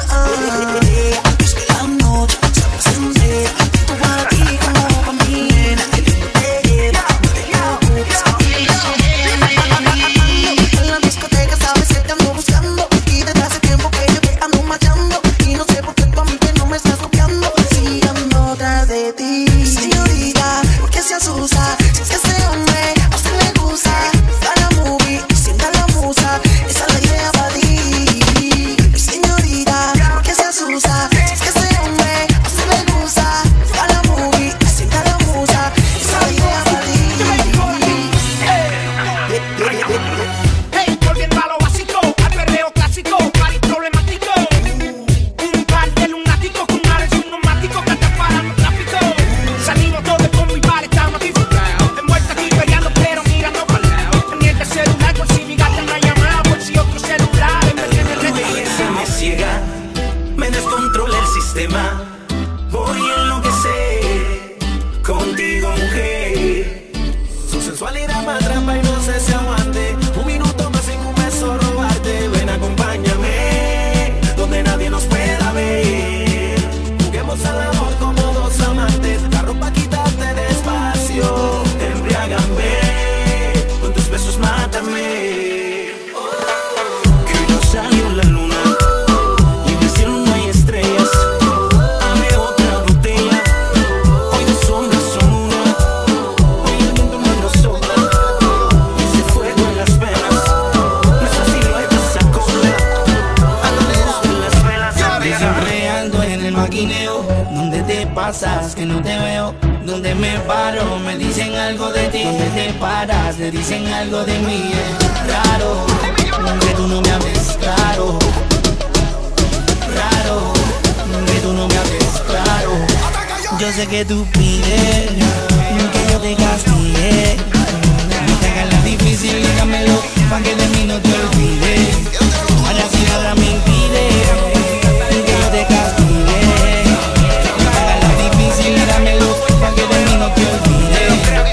Es que la noche se me encendera, tanto para ti como para mí. El ritmo te lleva, no te preocupes, y el resto déjamelo a mí. En la discoteca sabes que te ando buscando, y desde hace tiempo que yo te ando machando. Y no sé por qué tú a mí que no me estás copiando, si ando tras de ti. Señorita, ¿por qué se asusta? Si es que ese hombre a usted le gusta. Va la movie, sienta la musa, esa es la idea para ti. Señorita, ¿por qué se asusta? Si es que ese hombre a usted le gusta. Va la movie, sienta la musa, esa es la idea para ti. Hey, volviendo a lo básico, al perreo clásico, party problemático. Un par de lunáticos con ares neumáticos que te paran el tráfico. Salimos todos con mi bar, estamos activados. De vuelta aquí peleando, pero mirando para el lado. Pendiente el celular por si mi gata me ha llamado, por si otro celular en vez de me Se me ciega, me descontrola el sistema. Voy a enloquecer contigo, mujer. Su sensualidad me atrapa y no sé si aguante. Un minuto más en un beso robarte. Ven, acompáñame donde nadie nos pueda ver. Juguemos al amor como dos amantes. La ropa quítate despacio. Embriágame con tus besos, mátame. Que hoy no salió la luna y en el cielo no hay estrellas. Abre otra botella. Hoy dos sombras son una. Hoy el viento manda sopla. Ese fuego en las venas. Nuestra silueta se acopla a la luz de las velas. Siempre ando en el maquineo. ¿Dónde te pasas? Que no te veo. Donde me paro, me dicen algo de ti. Donde te paras, te dicen algo de mí. Es raro que tú no me hables claro. Raro que tú no me hables claro. Yo sé que tú pides que yo te castigue. No te hagas la difícil, dígamelo, pa' que de mí no te olvides. Ahora sí, ahora me impide que yo te castigue. No te hagas la difícil, dígamelo, pa' que de mí no te olvides.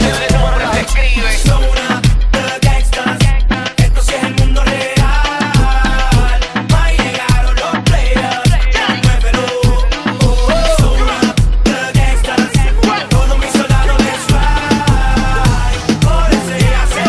Somos una de gangsters, esto sí es el mundo real. Ahí llegaron los players, muévelo. Somos una de gangsters, todos mis soldados de swag. Por eso ya se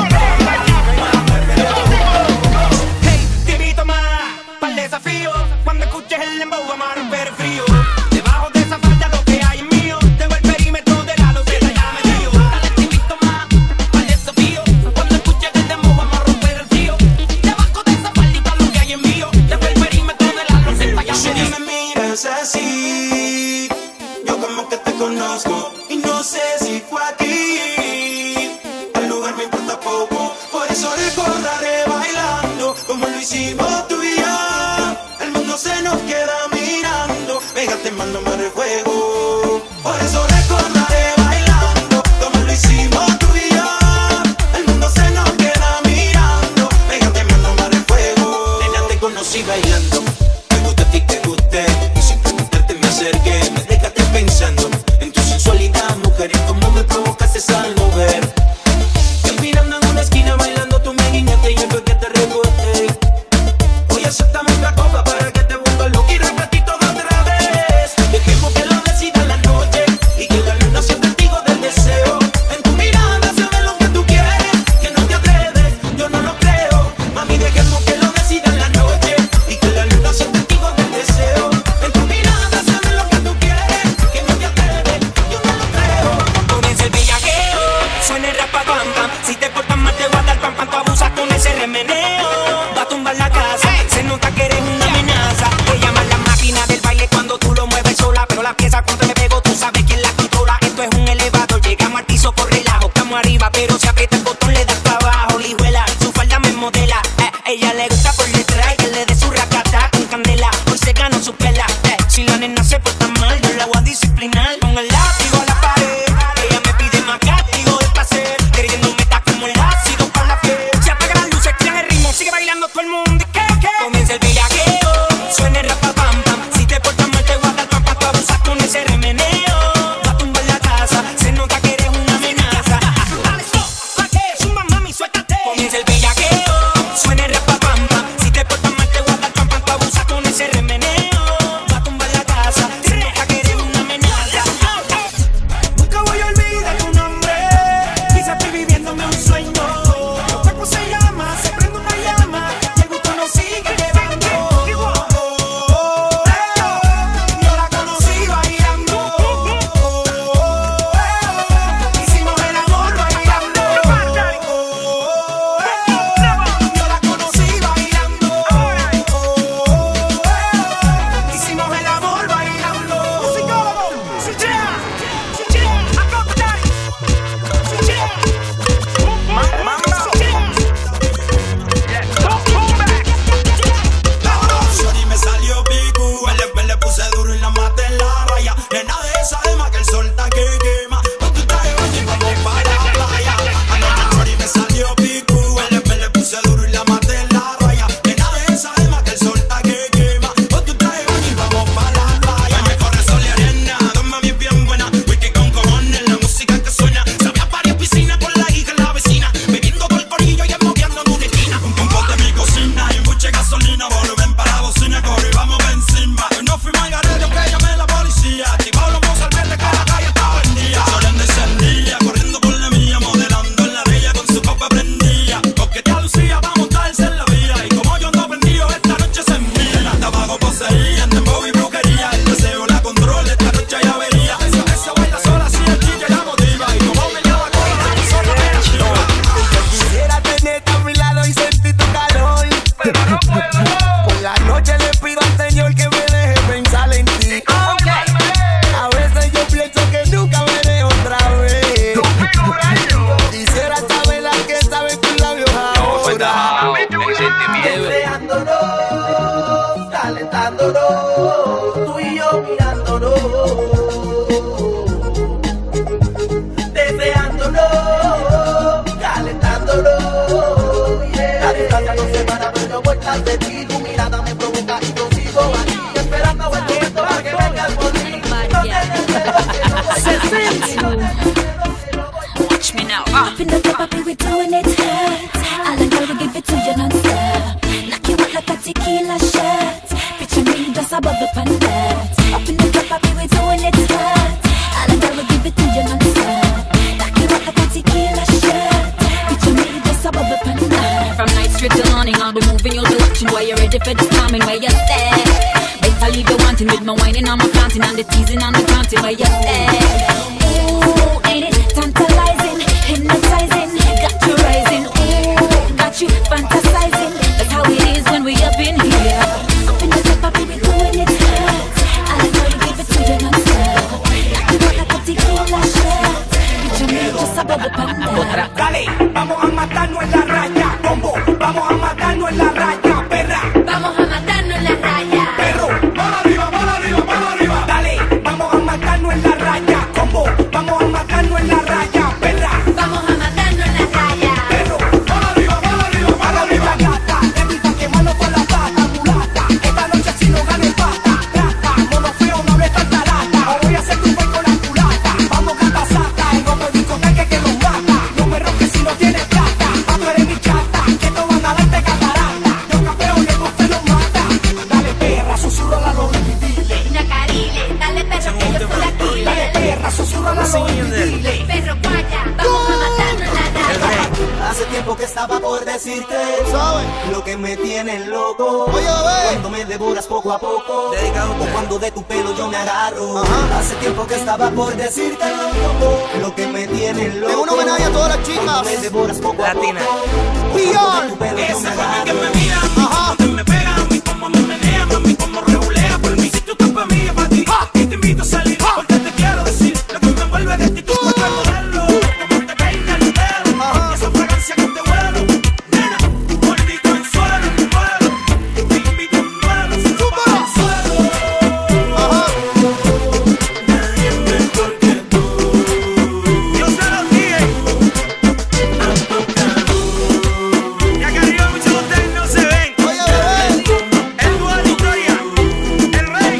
hey, te invito más pa'l desafío. Cuando escuches el dembow vamos a romper el frío. Debajo de esa falda lo que hay es mío. Tengo el perímetro de la loseta ya me dio. Dale, te invito más pa'l desafío. Cuando escuches el dembow vamos a romper el frío. Debajo de esa faldita lo que hay es mío. Tengo el perímetro de la loseta ya me dio. Si me miras así, yo como que te conozco y no sé si fue aquí. El lugar me importa poco, por eso recordaré bailando como lo hicimos tú y yo. El mundo se nos queda mirando, pégate más no me rejuego. Por eso recordaré bailando como lo hicimos tú y yo. El mundo se nos queda mirando, pégate más no me rejuego. Nena, te conocí bailando, me gusta a ti que guste y sin preguntarte me acerqué. Me dejaste pensando en tu sensualidad, mujer, y cómo me provocaste al mover. Yo mirando en una esquina bailando, tú me guiñaste y yo fue que te reboté. Hoy aceptamos otra copa para que te vuelva loco y repetí todo otra vez. Dejemos que lo decida la noche y que la luna sea testigo del deseo. En tu mirada se ve lo que tú quieres, que no te atreves, yo no lo creo. Mami, dejemos que lo decida la noche y que la luna sea testigo del deseo. En tu mirada se ve lo que tú quieres, que no te atreves, yo no lo creo. Comienza el bellaqueo. papi, we doing it hot. I like how we give it to you non-stop. Knock you out like a tequila shot. Picture me just above the pan that. Up in the club, papi, we doing it hot. I like how we give it to you non-stop. Knock you out like a tequila shot. Picture me just above the pan that. From night straight till morning, I'll be moving, you'll be watching. While you're ready for the storming, where you stay. Better leave you wanting with my whining on my planting and the teasing on the counting, where you stay. Ooh, ain't it tantalizing, hypnotizing, got you rising. Ooh, got you fantasizing. That's how it is when we up in here. Up in the club, papi, we doing it hot. I like how we give it to you non-stop. Knock you out like a tequila shot. Picture me just above the panda. Dale, vamos a matarnos en la raya, combo. Vamos a matarnos en la raya, perra. Vamos a matarnos en la raya. Perro, para arriba, para arriba, para arriba. Dale, vamos a matarnos en la raya, combo. Vamos a matarnos en la raya, perra. Vamos a matarnos en la raya. Perro, para arriba, para arriba, para arriba. Gata, evita quemarnos con la pata, mulata. Esta noche si no ganes pata, trata. Mono feo, no hables tanta lata. O voy a hacer tu fue con la culata. Vamos gata sata, el robo discoteca que nos mata. No me roques si no tienes plata. Pa' tú eres mi chata, que te van a darte catarata. Yo capeo y el usted nos mata. Dale perra, susurra los dile. Una carile, dale perro que yo soy aquí. Dale perra, susurra los dile. Perro guaya, vamos a matarnos en la raya. Hace tiempo que estaba por decirte, ¿sabes? Lo que me tiene loco. Cuando me devoras poco a poco. O cuando de tu pelo yo me agarro. Hace tiempo que estaba por decirte lo que me tiene loco. Es un homenaje a todas las chicas. Cuando me devoras poco a poco. Beyond. Esa mami que me mira, que me pega a mí, como me menea, mami, como regulea por mí. Si tú estás pa' mí, es pa' ti. Y te invito a salir, porque te quiero decir lo que me envuelve de ti, tú puedes moverlo. Como te peina el pelo, esa fragancia que te huelo. Nena, mordito en suelo, en vuelo. Te invito a un vuelo, si tú para el suelo. Nadie mejor que tú. Yo se los dije. Ya que arriba muchos de ustedes no se ven. El dúo de historia, el rey.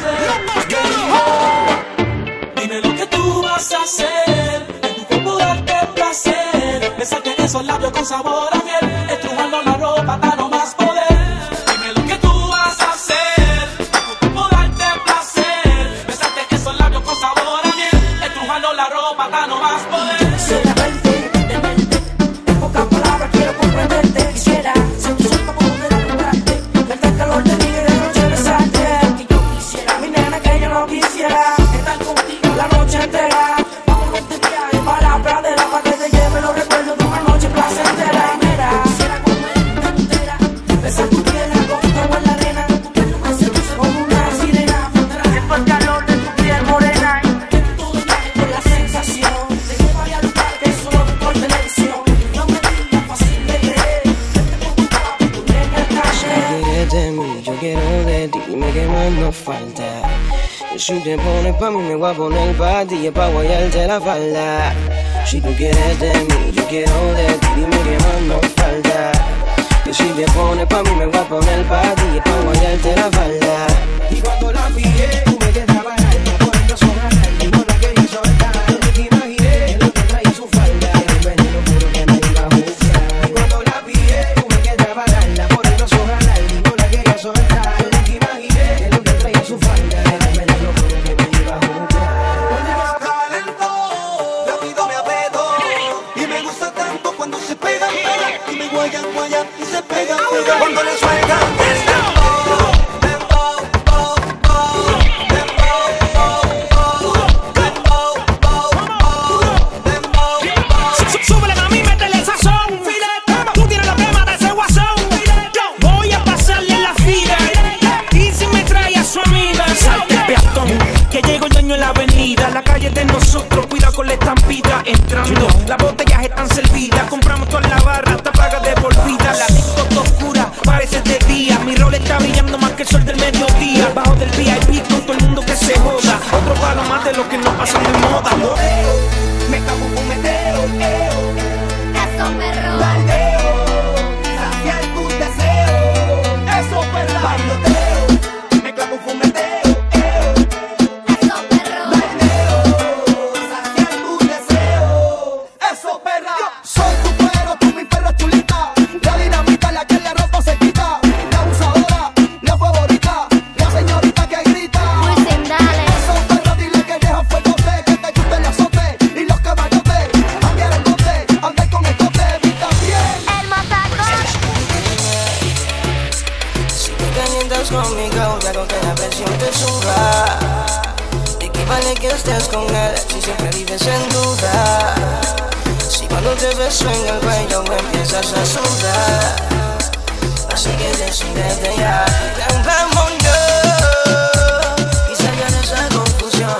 Dime lo que tú vas a hacer, en tu cuerpo darte placer, besarte en esos labios con sabor a miel, estrujando la ropa para no más poder. Dime lo que tú vas a hacer, en tu cuerpo darte placer, besarte en esos labios con sabor a miel, estrujando la ropa para no más poder. Quisiera verte, tenerte, en pocas palabras quiero comprenderte. Quisiera ser tu sol para poder alumbrarte, darte el calor de mi de noche besarte. Que yo quisiera, mi nena, que yo no quisiera estar contigo la noche entera. Vámonos de viaje para la pradera, para que te lleve los recuerdos de una noche placentera. Mira, quisiera comerte entera, besar tu piel acostado en la arena. Tu pelo me seduce como una sirena. Siento el calor de tu piel morena y todo viaje con la sensación de que vaya a lugar que solo vi por televisión. No me digas fácil de creer, vete con tu papi, tu nena el caché. Quieres de mí, yo quiero de ti, dime qué más nos falta. Si te pones pa' mí, me voy a poner pa' ti, es pa' guayarte la falda. Si tú quieres de mí, yo quiero de ti, dime qué más nos falta. Que si te pones pa' mí, me voy a poner pa' ti, es pa' guayarte la falda. Y cuando la pillé, tú me quedabas raya, por eso sonar, y no la quería soltar. Yo te imaginé lo que traía su falda, el veneno puro que me iba a buscar. Y cuando la pillé, tú me quedabas raya, por eso sonar, y no la quería soltar. Yo te imaginé lo que traía su falda, el veneno puro que me iba a buscar. Rápido me apego y me gusta tanto cuando se pegan, y me guayan y se pegan. Cuando le suelgan el Súbele mami, métele el sazón. Tú tienes los temas de ese guasón. Yo voy a pasarle en la fila. Y si me trae a su amiga, salte el peatón, que llegó el dueño en la avenida. La calle de nosotros, cuidado con la estampida. Entrando, las botellas están servidas. Compramos toda la barra, hasta paga de por vida. La disco oscura, parece de día. Mi rol está brillando más que el sol del mediodía. Bajo del VIP con todo el mundo que se joda. Otro palo más de lo que no pasan de moda. Me cago con meteo, Eso perro. baldeo, saciar tus deseos. Eso perra. Bailoteo, me clavo con meteo. Eso perro. Baldeo, saciar tus deseos. Eso perra. quedes en duda. Si cuando te beso en el cuello me empiezas a sudar. Así que decídete ya. Vámonos y salga de esa confusión.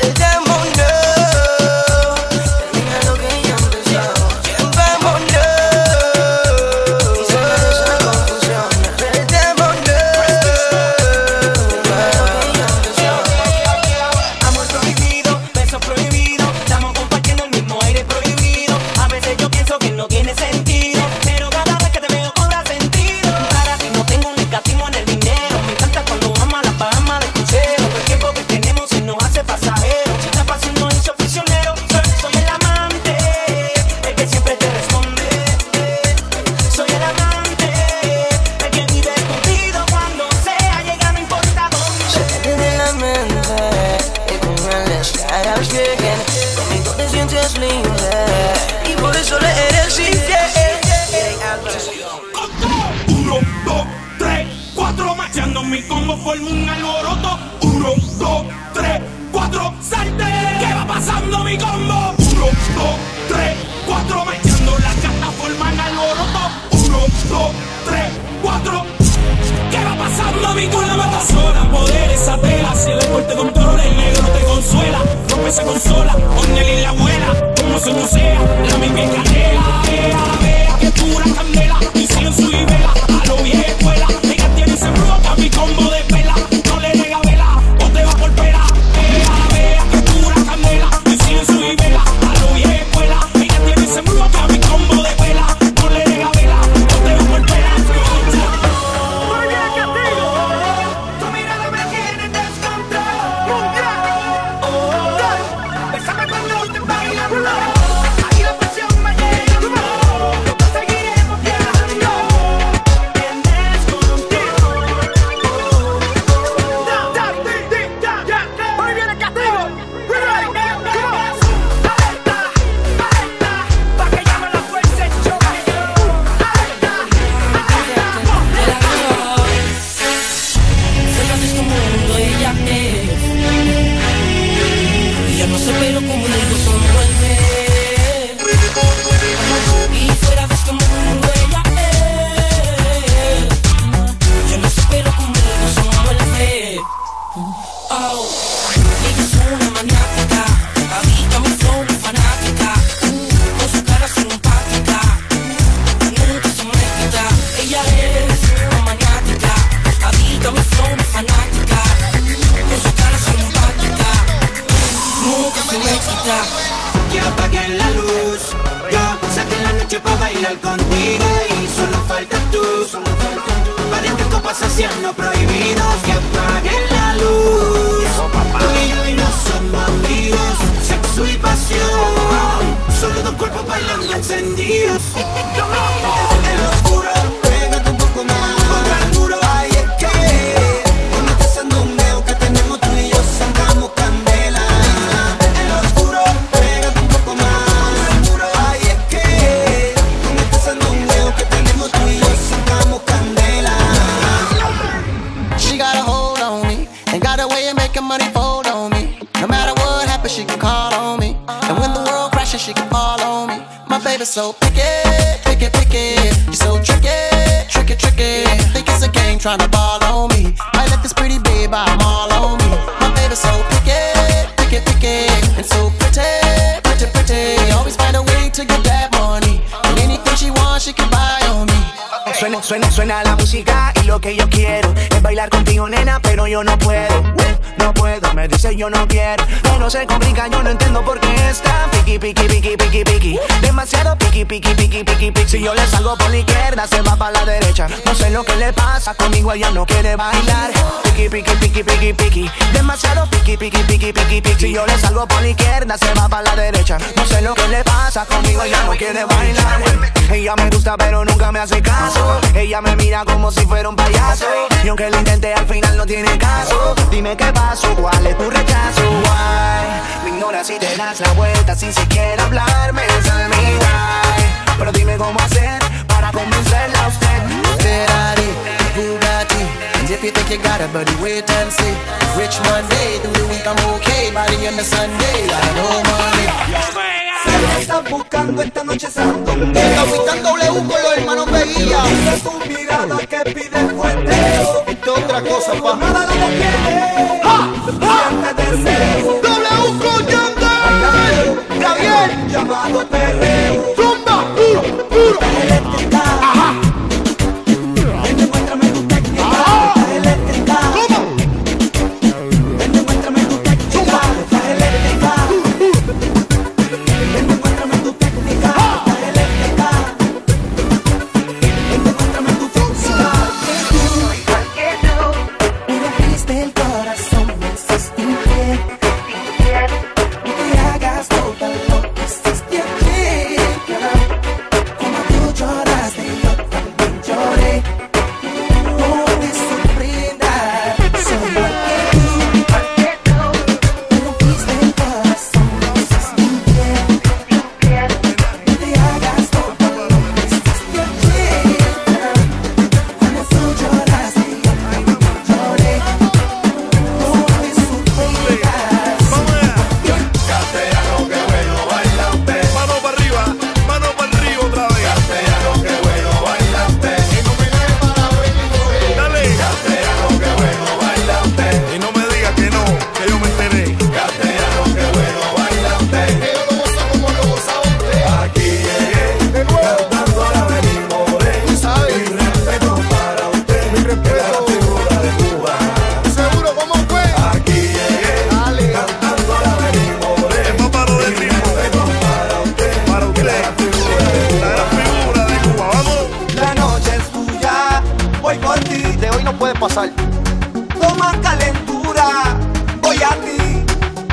Y por eso le eres infiel. 1, 2, 3, 4, marchando mi combo forma un alboroto. 1, 2, 3, 4, salte. ¿Qué va pasando mi combo? 1, 2, 3, 4, marchando las cartas forman alboroto. 1, 2, 3, 4. ¿Qué va pasando mi combo? Mata sola, poder esa tela. Si el corte control el negro te consuela. Rompe esa consola, con él y la abuela. Como se no sea, la mi bien candela. Vea que pura candela. Incienso y vela, a lo vieja escuela. Ella tiene ese broca, mi combo de pela. No le nega vela, o te va por pela. Vea que pura candela. Incienso y vela, a lo vieja escuela. Ella tiene ese broca, mi combo de pela. No le nega vela, o te va por pela. Tu mirada me tiene descontrol. Bésame cuando te bailando. Ahí la presión me llega. Seguiremos viajando. En descontrol. Hoy viene el castigo. Alerta, pa' que llame la fuerza el choque. Fuera de este mundo ella es. Y yo no sé pero conmigo sonvuelve. Y fuera de este mundo ella es. Yo no sé pero conmigo sonvuelve. Oh, ella es una maniática. Habita mi flow muy fanática. Con su cara simpática. Nunca se me quita. Ella es una maniática. Habita mi flow muy fanática. Con su cara simpática. Nunca se me quita. Que apaguen la luz. Yo saqué la noche pa' bailar contigo y solo faltas tú. Variantes copas haciendo prohibido. Que apaguen la luz. Tú y yo y no somos amigos. Sexo y pasión. Solo dos cuerpos bailando encendidos. En lo oscuro, pégate un poco más contra el muro. Ay, es que con este sandungueo que tenemos tú y yo sacamos candela. En lo oscuro, pégate un poco más contra el muro. Ay, es que con este sandungueo que tenemos tú y yo sacamos candela. She got a hold on me and got a way of making money fold on me. No matter what happens, she can call on me. And when the world crashes, she can fall on me. My baby's so picky, picky, picky. You're so tricky, tricky, tricky. Think it's a game trying to ball on me. I let this pretty babe, I'm all on me. My baby's so picky, picky, picky. And so pretty, pretty, pretty. Always find a way to get that money. And anything she wants, she can buy on me. Suena la música y lo que yo quiero es bailar contigo, nena, pero yo no puedo. No puedo, me dice yo no quiero. Pero se complica, yo no entiendo por qué está piqui, piqui, piqui, piqui, piqui. Demasiado piqui, piqui, piqui, piqui, piqui. Si yo le salgo por la izquierda, se va para la derecha. No sé lo que le pasa, conmigo ella no quiere bailar. Piqui, piqui, piqui, piqui, piqui. Demasiado piqui, piqui, piqui, piqui, piqui. Si yo le salgo por la izquierda, se va para la derecha. No sé lo que le pasa, conmigo ella no quiere bailar. Ella me gusta pero nunca me hace caso. Ella me mira como si fuera un payaso. Y aunque lo intenté al final no tiene caso. Dime qué pasó, cuál es tu rechazo. Why? Me ignoras y te das la vuelta sin siquiera hablarme. Tell me why. Pero dime cómo hacer para convencerla a usted. Ferrari, Bugatti. And if you think you got it, buddy, wait and see. Rich Monday, through the week I'm okay. Body on the Sunday, got no money. buscando esta noche sandungueo. El capitán W con los hermanos Veguilla. De tu mirada que pide fueteo. Esto es otra cosa, pa. Nada lo detiene. Siente deseo. W con Yandel. Gabriel. Llamado perreo. Zumba, puro, puro. Eléctrica. Ajá. Ven, demuéstrame tu técnica. Estás eléctrica. ¿Cómo? Ven, demuéstrame tu técnica. Estás eléctrica. Ven, demuéstrame tu técnica. Estás eléctrica. Ven, demuéstrame tu técnica. Igual que tú, me rompiste el corazón, me hiciste infiel. No te hagas todo lo que hiciste aquí. Como tú lloraste, yo también lloré. No me sorprenda, soy igual que tú. Me rompiste el corazón, me hiciste infiel. No te hagas todo lo que hiciste aquí. Como tú lloraste, yo también lloré. No me sorprendas. Castellano, qué bueno baila usted. Mano para arriba otra vez. Castellano, qué bueno baila usted. Y no me dejes para ver mi poder. Dale. Castellano, qué bueno baila usted. Y no me digas que no, que yo me enteré. Castellano, qué bueno baila usted. Que yo lo gozo como lo gozaba usted. Aquí llegué, cantando ahora venimos de. Tú sabes. Mi respeto para usted. Mi respeto. La figura de Cuba. Seguro, ¿cómo fue? Aquí llegué, Dale. cantando ahora venimos de. Es más paro del ritmo. Para usted, Para usted. La gran figura de Cuba. Vamos. La noche es tuya, voy por ti. De hoy no puede pasar. Toma calentura, voy a ti.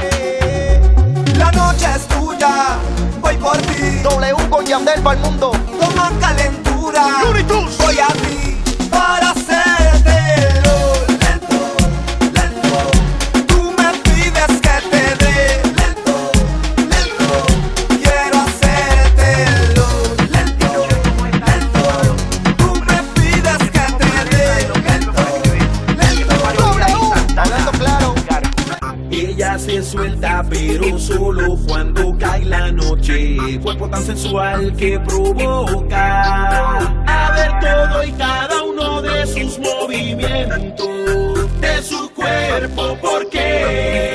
La noche es tuya, voy por ti. W con Yandel para el mundo. Toma calentura, Lunitus. voy a ti. Para hacértelo lento, lento. Tú me pides que te dé lento, lento. Quiero hacértelo lento, lento. Tú me pides que te dé lento, lento. Hablando claro. Ella se suelta pero solo cuando cae la noche. Cuerpo tan sensual que provoca a ver todo y cada uno de sus movimientos de su cuerpo, porque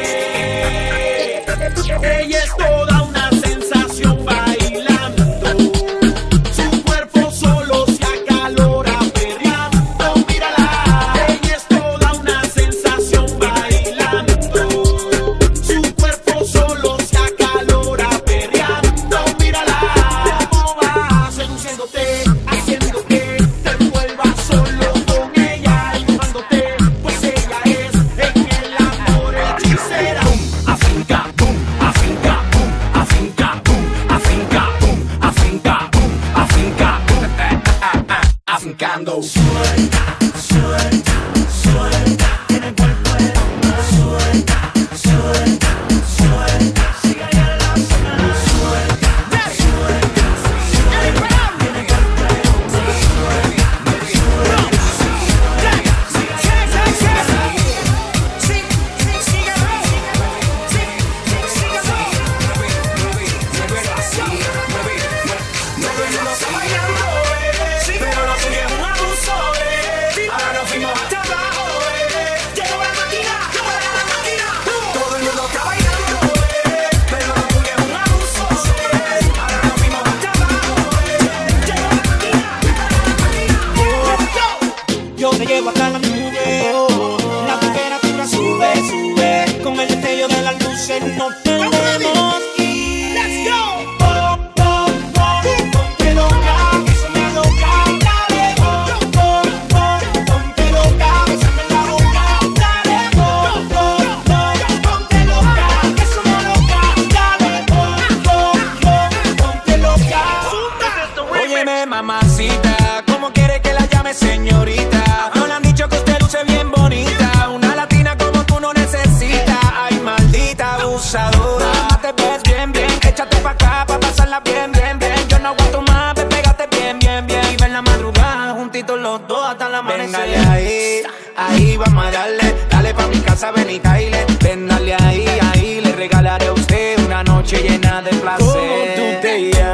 ella es toda una sensación bailando. Su cuerpo solo se acalora perreando. Mírala, ella es toda una sensación bailando. Su cuerpo solo se acalora perreando. Mírala, cómo va seduciéndote, haciendo que te envuelvas solo con ella y mojándote, pues ella es en el amor hechicera. Afinca, boom, afinca, boom, afinca, boom, afinca, boom, afinca, boom, afinca, boom, afincando. Suelta, suelta, suelta, tiene buen cuerpo. Suelta, suelta, suelta, siga ya la zona. Suelta, suelta, suelta, tiene buen cuerpo. Pero lo tuyo es un abuso, ahora nos fuimos hasta abajo, llegó la máquina, todo el mundo está bailando, pero lo tuyo es un abuso, ahora nos fuimos hasta abajo, llegó la máquina. Yo te llevo hasta la nube, la temperatura sube, sube, con el destello de las luces nos perdemos y let's go. Ponte loca, eso me loca, dale, ponte loca, besame la boca, dale, ponte loca, eso me loca, dale, ponte loca. Óyeme, mamacita, ¿cómo quiere que la llame señorita? No le han dicho que usted luce bien bonita, una latina como tú no necesita. Ay, maldita abusadora, te ves bien, bien, échate pa' acá pa' pasarla bien, bien, bien. Yo no aguanto más, ve, pégate bien, bien, bien. Y ven la madrugada, juntitos los dos hasta la amanecer. Véngale ahí, ahí vamos a darle, dale pa' mi casa, ven y caile. Ven, dale ahí, ahí, le regalaré a usted una noche llena de placer. ¿Cómo tú te llamas?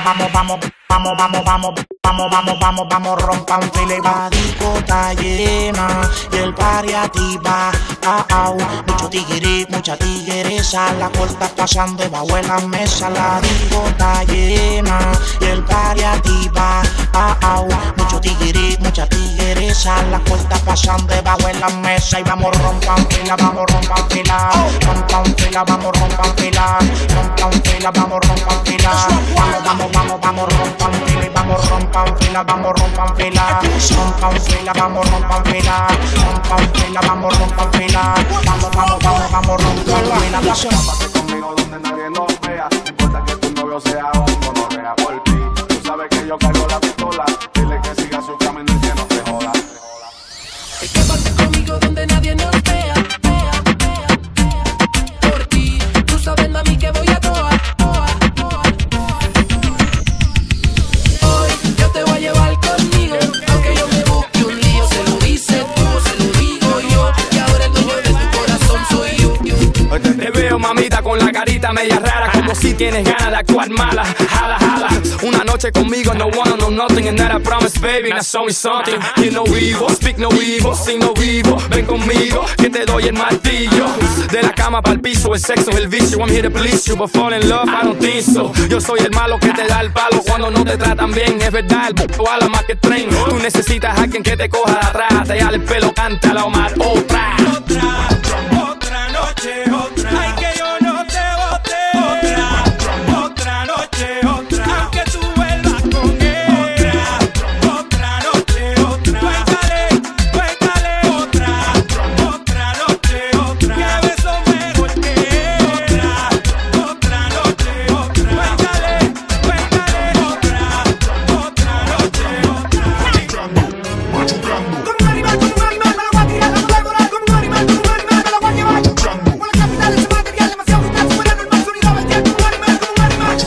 vamos, rompan fila y la disco está llena y el party activa. Mucho tigre, mucha tigresa, la corta pasando debajo de la mesa. La disco está llena y el party activa. Mucho tigre, mucha tigresa, la corta pasando debajo de la mesa. Y vamos, rompan fila, vamos, rompan fila. Rompan fila, vamos, rompan fila. Rompan fila, vamos, rompan fila. Vamos, rompan fila y vamos, rompan fila, vamos, rompan fila. Rompan fila, vamos, rompan fila. Rompan fila, vamos, rompan fila. Vamos, rompan fila. Pásate conmigo donde nadie nos vea. No importa que tu novio sea hondo, no vea por ti. Tú sabes que yo cargo la pistola. Dile que siga su camino y que no se joda. Escápate conmigo donde nadie nos vea. Por ti, tú sabes, mami, que voy a toa. Hoy yo te voy a llevar conmigo, aunque yo me busque un lío. Se lo dices tú, se lo digo yo, y ahora el dueño de tu corazón soy yo. Te veo, mamita, con la carita media rara, como si tienes ganas de actuar mala. Jala, jala, una noche conmigo, no wanna know nothing, and that I promise, baby, now show me something. You no evil, speak no evil, sing no evil. Ven conmigo, que te doy el martillo. De la cama pa'l piso, el sexo es el vicio. I'm here to please you, but fall in love, I don't think so. Yo soy el malo que te da el palo cuando no te tratan bien. Es verdad, el b***o ala más que tren. Tú necesitas a alguien que te coja de atrás, te jale el pelo, canta la Omar. Otra noche, otra. Ay, que yo no te boté. Otra noche, otra. Aunque tú vuelvas con él. Otra noche, otra. Cuéntale, otra noche, otra. Que beso mejor que él. Otra noche, otra. Cuéntale, otra noche, otra. Machucando. Como un animal, me lo voy a tirar, me lo voy a devorar. Como un animal, me lo voy a llevar. Con la capital de ese material demasiado brutal, superando el mal sonido del tiempo. Como un animal.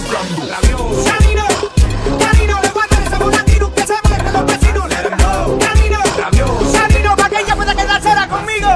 Camino, le guarda ese volatino que se muerde los vecinos. Camino, pa' que ella pueda quedarse conmigo.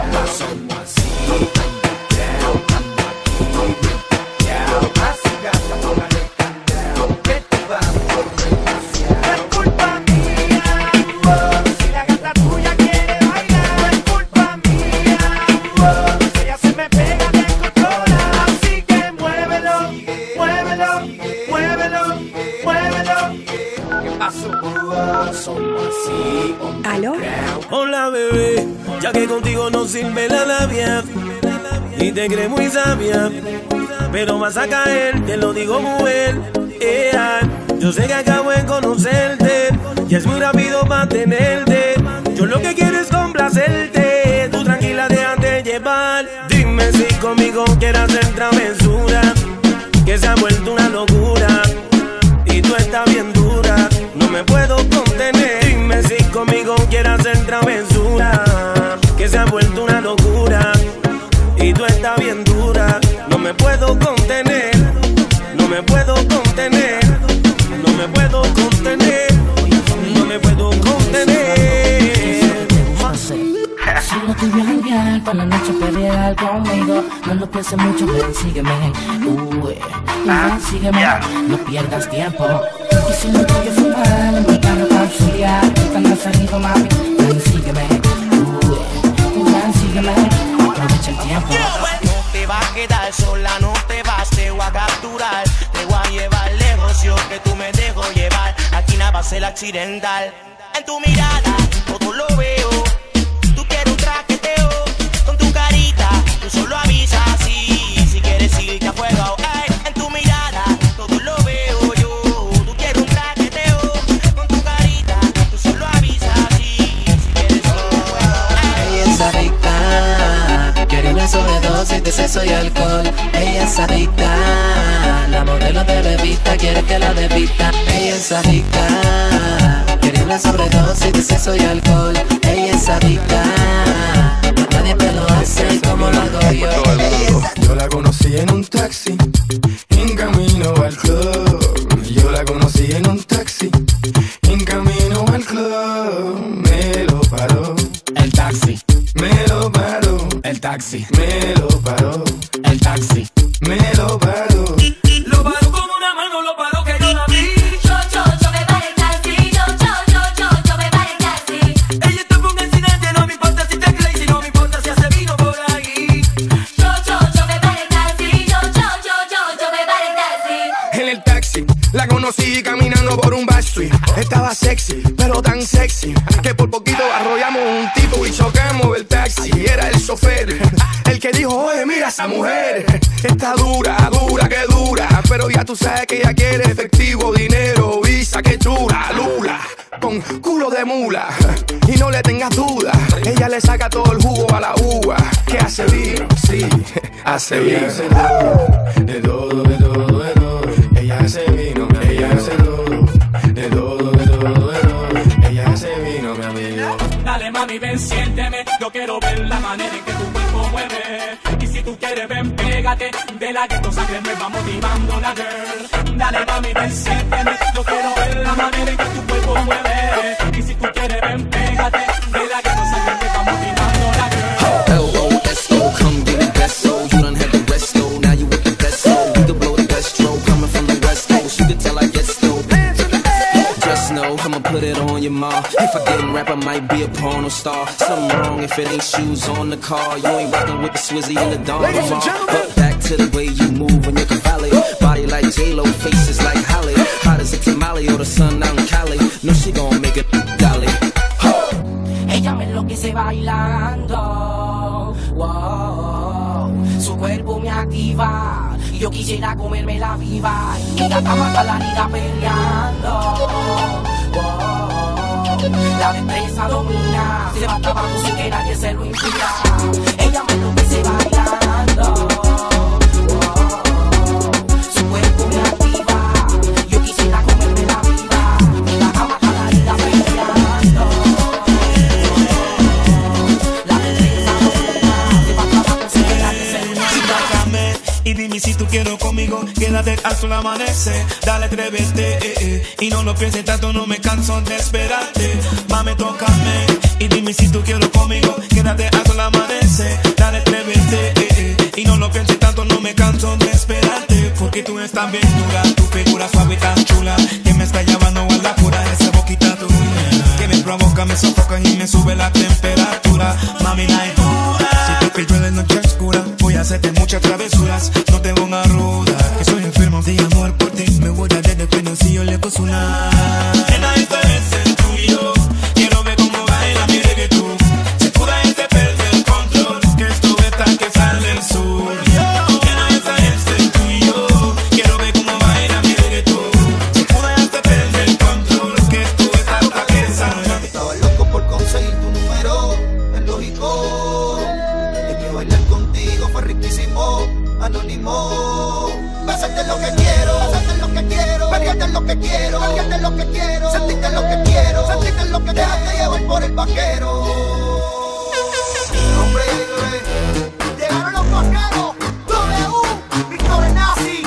¿Aló? Hola, bebé, ya que contigo no sirve la labia y te crees muy sabia, pero vas a caer, te lo digo mujer. Yo sé que acabo de conocerte y es muy rápido para tenerte. Yo lo que quiero es complacerte, tú tranquila déjate llevar. Dime si conmigo quieres hacer travesura, que se ha vuelto una locura y tú estás bien dura, no me puedo contener. Dime si conmigo quieres hacer travesura, que se ha vuelto una locura y tú estás bien dura, no me puedo contener, no me puedo contener, no me puedo contener, no me puedo contener. Si no te voy a enviar para la noche pelear conmigo, no lo pienses mucho, ven, sígueme. Ven, sígueme, no pierdas tiempo. Y si no te voy a fumar, en mi carro para auxiliar, cuando salido, mami, ven, sígueme. Ven, sígueme, aprovecha el tiempo. No te vas a quedar sola, no te vas, te voy a capturar. Te voy a llevar lejos, yo que tú me dejo llevar. Aquí nada va a ser accidental. En tu mirada todo lo veo. Tú quieres un traqueteo con tu carita. Tú solo avisas si quieres irte a fuego. En tu mirada todo lo veo yo. Tú quieres un traqueteo con tu carita. Tú solo avisas si quieres irte a fuego. Ella es adicta, quiere una sobredosis de sexo y alcohol. Ella es adicta, la modelo de revista quiere que la despista. Ella es adicta, quiere una sobredosis de sexo y alcohol. Ella es adicta, nadie te lo hace como lo hago yo. Yo la conocí en un taxi, en camino al club. Yo la conocí en un taxi, en camino al club. Me lo paró el taxi, me lo paró el taxi, me lo paró el taxi, me lo paró. Lo paró con una mano, lo paró que yo la vi. sexy, pero tan sexy, que por poquito arrollamos un tipo y chocamos el taxi. Era el chofer, el que dijo, oye, mira esa mujer, está dura, dura, que dura. Pero ya tú sabes que ella quiere efectivo, dinero, visa, que chula, lula, con culo de mula. Y no le tengas duda, ella le saca todo el jugo a la uva. Que hace vino, sí, hace vino. Ella hace todo, de todo, de todo, de todo. Ella hace vino, ella hace todo, de todo, de todo, de todo. Ella hace vino, mi amigo. Dale mami, ven, siénteme. Yo quiero ver la manera en que tu cuerpo mueve. Y si tú quieres, ven, pégate. De la que tu sangre me va motivando la girl. Dale mami, ven, siénteme. Yo quiero ver la manera en que tu cuerpo mueve. Y si tú quieres, ven, pégate. De la que tu sangre me va motivando la girl. L-O-S-O, come get it best so. You done had the rest though, now you with the best so. We can blow the best stroke, coming from the west coast. You can tell I get slow. Just know I'ma put it on your ma. If I didn't rap, I might be a porno star. Something wrong if it ain't shoes on the car. You ain't rockin' with the Swizzy and the Don Lamar. But back to the way you move when you're Cavalli. Body like J-Lo, faces like Holly. Hot as a tamale or the sun out in Cali. No, she gon' make it dolly. Ella me enloquece bailando, wow. Su cuerpo me activa y yo quisiera comerme la viva. Y ella está hasta la liga peleando, wow. La destreza domina, se va hasta abajo sin que nadie se lo impida. Ella me enloquece bailando, wow. Su cuerpo me activa, yo quisiera comerme la viva. Y ella está hasta la liga peleando. Y dime si tú quieres conmigo, quédate hasta el amanecer. Dale, atrévete, y no lo pienses tanto, no me canso de esperarte. Mami, tócame, y dime si tú quieres conmigo, quédate hasta el amanecer. Dale, atrévete, y no lo pienses tanto, no me canso de esperarte. Porque tú estás bien dura, tu figura suave y tan chula, que me está llevando a la cura, esa boquita tuya, que me provoca, me sofoca y me sube la temperatura. Mami, la dura, si te pillo en la noche oscura, voy a hacerte muchas travesuras. No te pongas ruda, que soy enfermo de amor por ti. Me voy a dar de pena si yo le coso una. En la diferencia entre tú y yo, quiero ver cómo baila mi reggaetón. Se cura y te pierde el control, que esto está que sale el sol. En la diferencia entre tú y yo, quiero ver cómo baila mi reggaetón. Se cura y te pierde el control, que esto está que sale. Estaba loco por conseguir tu número, es lógico. Es que bailar contigo fue riquísimo. Anónimo, besarte lo que quiero, besarte lo que quiero, pelearte lo que quiero, pelearte lo que quiero, sentirte lo que quiero, sentirte lo que déjate llevar por el vaquero. Hombre, llegaron los vaqueros, W, Víctor Nazi,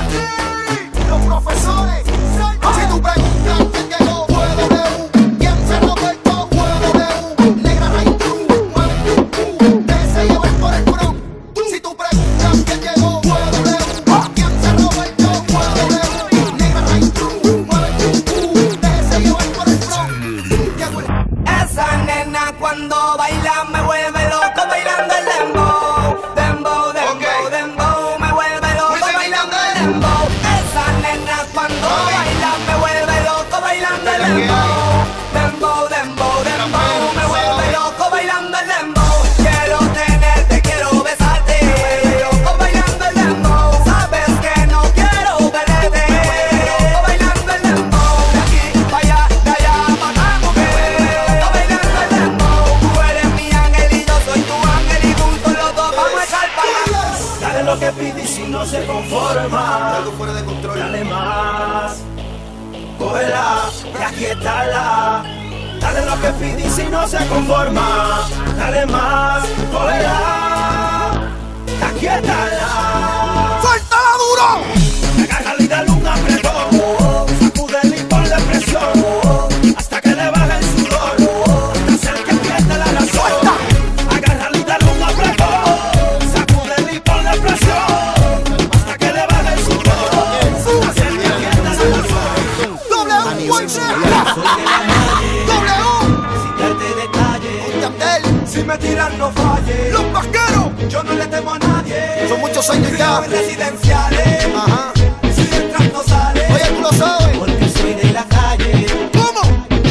los profesores. Si tú preguntas quién llegó, fue W, quién se robó el top, fue W, Negra Ray Cruz, mueve tu déjese llevar por el front. Si tú preguntas quién llegó, fue W, quién se robó el top, fue W, Negra Ray Cruz, mueve tu déjese llevar por el front. Esa nena cuando baila me vuelve loco bailando el dembow. Dembow, dembow, dembow, me vuelve loco bailando el dembow. Esa nena cuando baila me vuelve loco bailando el dembow. Dembow, dembow, dembow, me vuelve loco bailando el dembow. Quiero tenerte, quiero besarte, loco bailando el dembow. Sabes que no quiero perderte, loco bailando el dembow. De aquí para allá, de allá para acá, mujer, loco bailando el dembow. Tú eres mi ángel y yo soy tu ángel y juntos los dos vamos a echar para allá. Dale lo que pide y si no se conforma, algo fuera de control, dale más. Cógela, y aquí está la. Dale lo que pide y si no se conforma, dale más. Cógela, y aquí está la. ¡Suéltala duro! Agárrala y dale un apretón, sacúdela y ponle presión, hasta que le baje el sudor, hasta el que pierde la razón. Agárrala y dale un apretón, sacúdela y ponle presión, hasta que le baje el sudor, hasta el que pierde la razón. Si me tiran no falle. Los vaqueros, yo no le temo a nadie. Son muchos años ya. Residenciales. Ajá. Si entras no sales. Oye, tú lo sabes. Porque soy de la calle. ¿Cómo?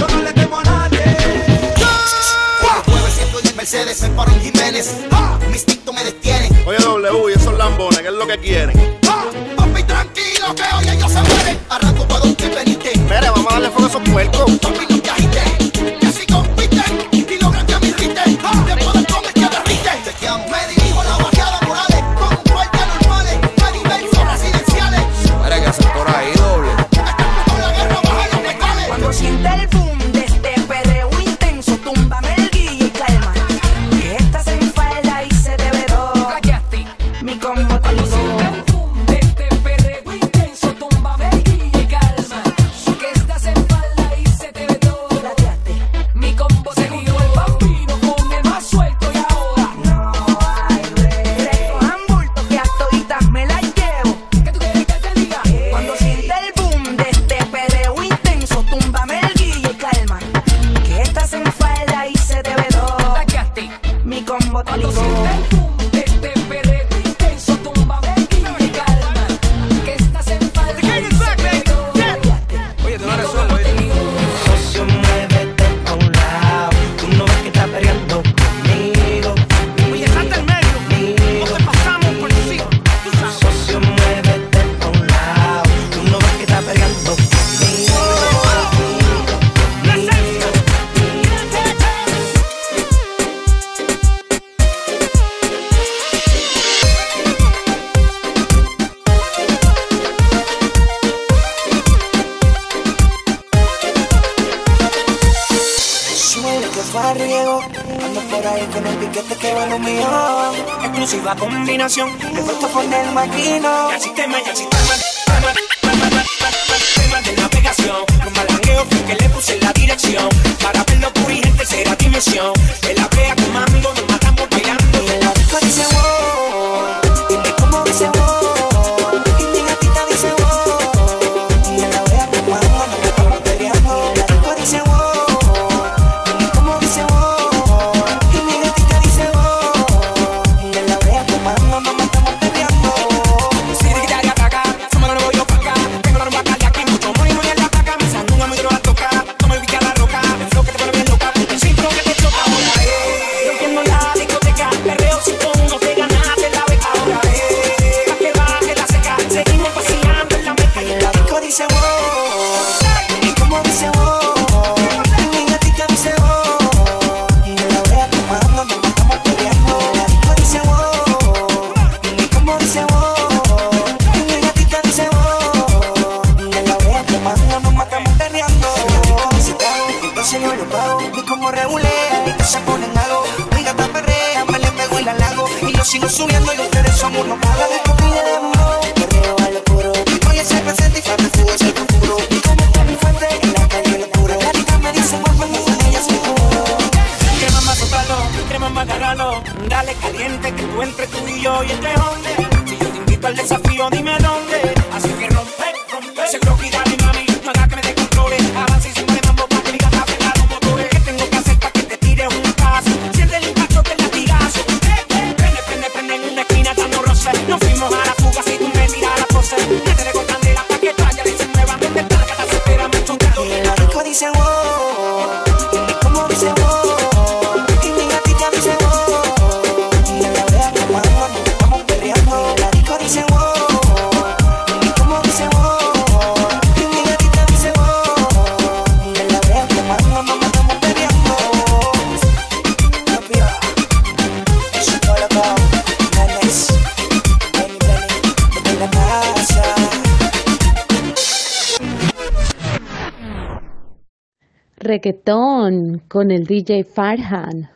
dicen para un Jiménez. Mi instinto me detiene. Oye, W, y esos lambones, ¿qué es lo que quieren? Papi, tranquilo, que hoy ellos se mueren. Arranco para donde veniste. Mire, vamos a darle fuego a esos puercos. Papi, no te agites, que si compiten y logran que me irriten. Después del comer que derriten. Chequean, me dirijo a la barriada Morales. Con un guardia normales, me diversos residenciales. Mira, ¿qué hacen por ahí, doble? Con la guerra baja los metales. Cuando siente el boom de este perreo intenso, túmbame el guille y calma. Que estás en falda y se te ve todo. Cállate, mi combo te Cuando siente el boom de este perreo intenso, túmbame el guille y calma. Que estás en falda y se te ve todo. Cállate, mi combo se junto el bambino con el más suelto y ahora no hay break. Recojan bulto que a toditas me las llevo. ¿qué tú quieres que te diga? Cuando siente el boom de este perreo intenso, túmbame el guille y calma. Que estás en falda y se te ve todo. Cállate, Mi combo te cuando ligó. siente el boom de este perreo intenso, túmbame el guille y calma. Que estás en falda y se te ve todo. Oye, tú no eres solo, oye. Socio, muévete pa' un lado. Tú no ves que estás peleando conmigo. Oye, salta al medio, no te pasamos por encima. Socio, muévete pa' un lado. Tú no ves que estás peleando conmigo. Suele que fue riego, ando por ahí con el piquete que va lo mío. Exclusiva combinación, Me he puesto con el maquino. ya el sistema de navegación. Un malangueo que le puse la dirección. Para verlo pura y en tercera dimensión. En la vea comando, nos matamos bailando. Y en la disco dice wow, dime cómo dice wow. Y mi gatita dice wow. Y en la vea comando, nos estamos peleando. Y en la disco dice wow, dime cómo dice wow. Y mi gatita dice wow. Y en la vea comando, nos estamos peleando. Si te quitas de acá, somos los nuevos yo pa' acá. Tengo la rumba calle aquí, mucho money muy en la placa. Mi sandunga muy duro a tocar, toma el bici a la roca. El flow que te pone bien loca, el cinturón que te choca ahora. Rompiendo la discoteca, perreo sin fondo, te ganaste la beca ahora. Pa' que baje la seca, seguimos vacilando en la meca. Y en la disco dice wow, y como dice wow, y mi gatita dice wow. Y en la vea comando, nos estamos peleando. Y en la disco dice wow, y como dice wow, y mi gatita dice wow. Y en la vea comando, nos matamos peleando. Y en la disco dice wow, entonces yo lo pago. Y como regulea, y que se ponen algo. Mi gata perrea, me le pego y la lago. Y yo sigo subiendo y ustedes son unos pagos. La disco pide dembow, perreo a lo puro. Y voy a ser presente y falta fuego es el futuro. Y como está mi fuente, en la calle lo puro. La disco me dice guapo, cuando con ella soy puro. Crema más soprano, crema más garrano. Dale caliente que tú entre tú y yo y entre dónde. Si yo te invito al desafío, dime dónde. Así que rompe, rompe. Seguro que dale mami, no hagas que me descontrole. Avanza y suma de mambo pa' que mi gata venga los motores. ¿Qué tengo que hacer pa' que te tires un paso? Siente el impacto del latigazo. Prende, prende, prende en una esquina dando roce. Nos fuimos a la fuga si tú me tiras la pose. Métele con candela pa' que vaya, dice nuevamente. Para que te espera, me chocado. Y en la disco dice wow, y como dice wow, y mi gatita dice wow. Y en la vea comando, nos estamos peleando. Y en la disco dice wow, y como dice wow, y mi gatita dice wow. Y en la vea comando, nos estamos peleando. Rápida, eso es todo lo que nenes, Benny, desde la casa. Reggaetón con el DJ Farhan.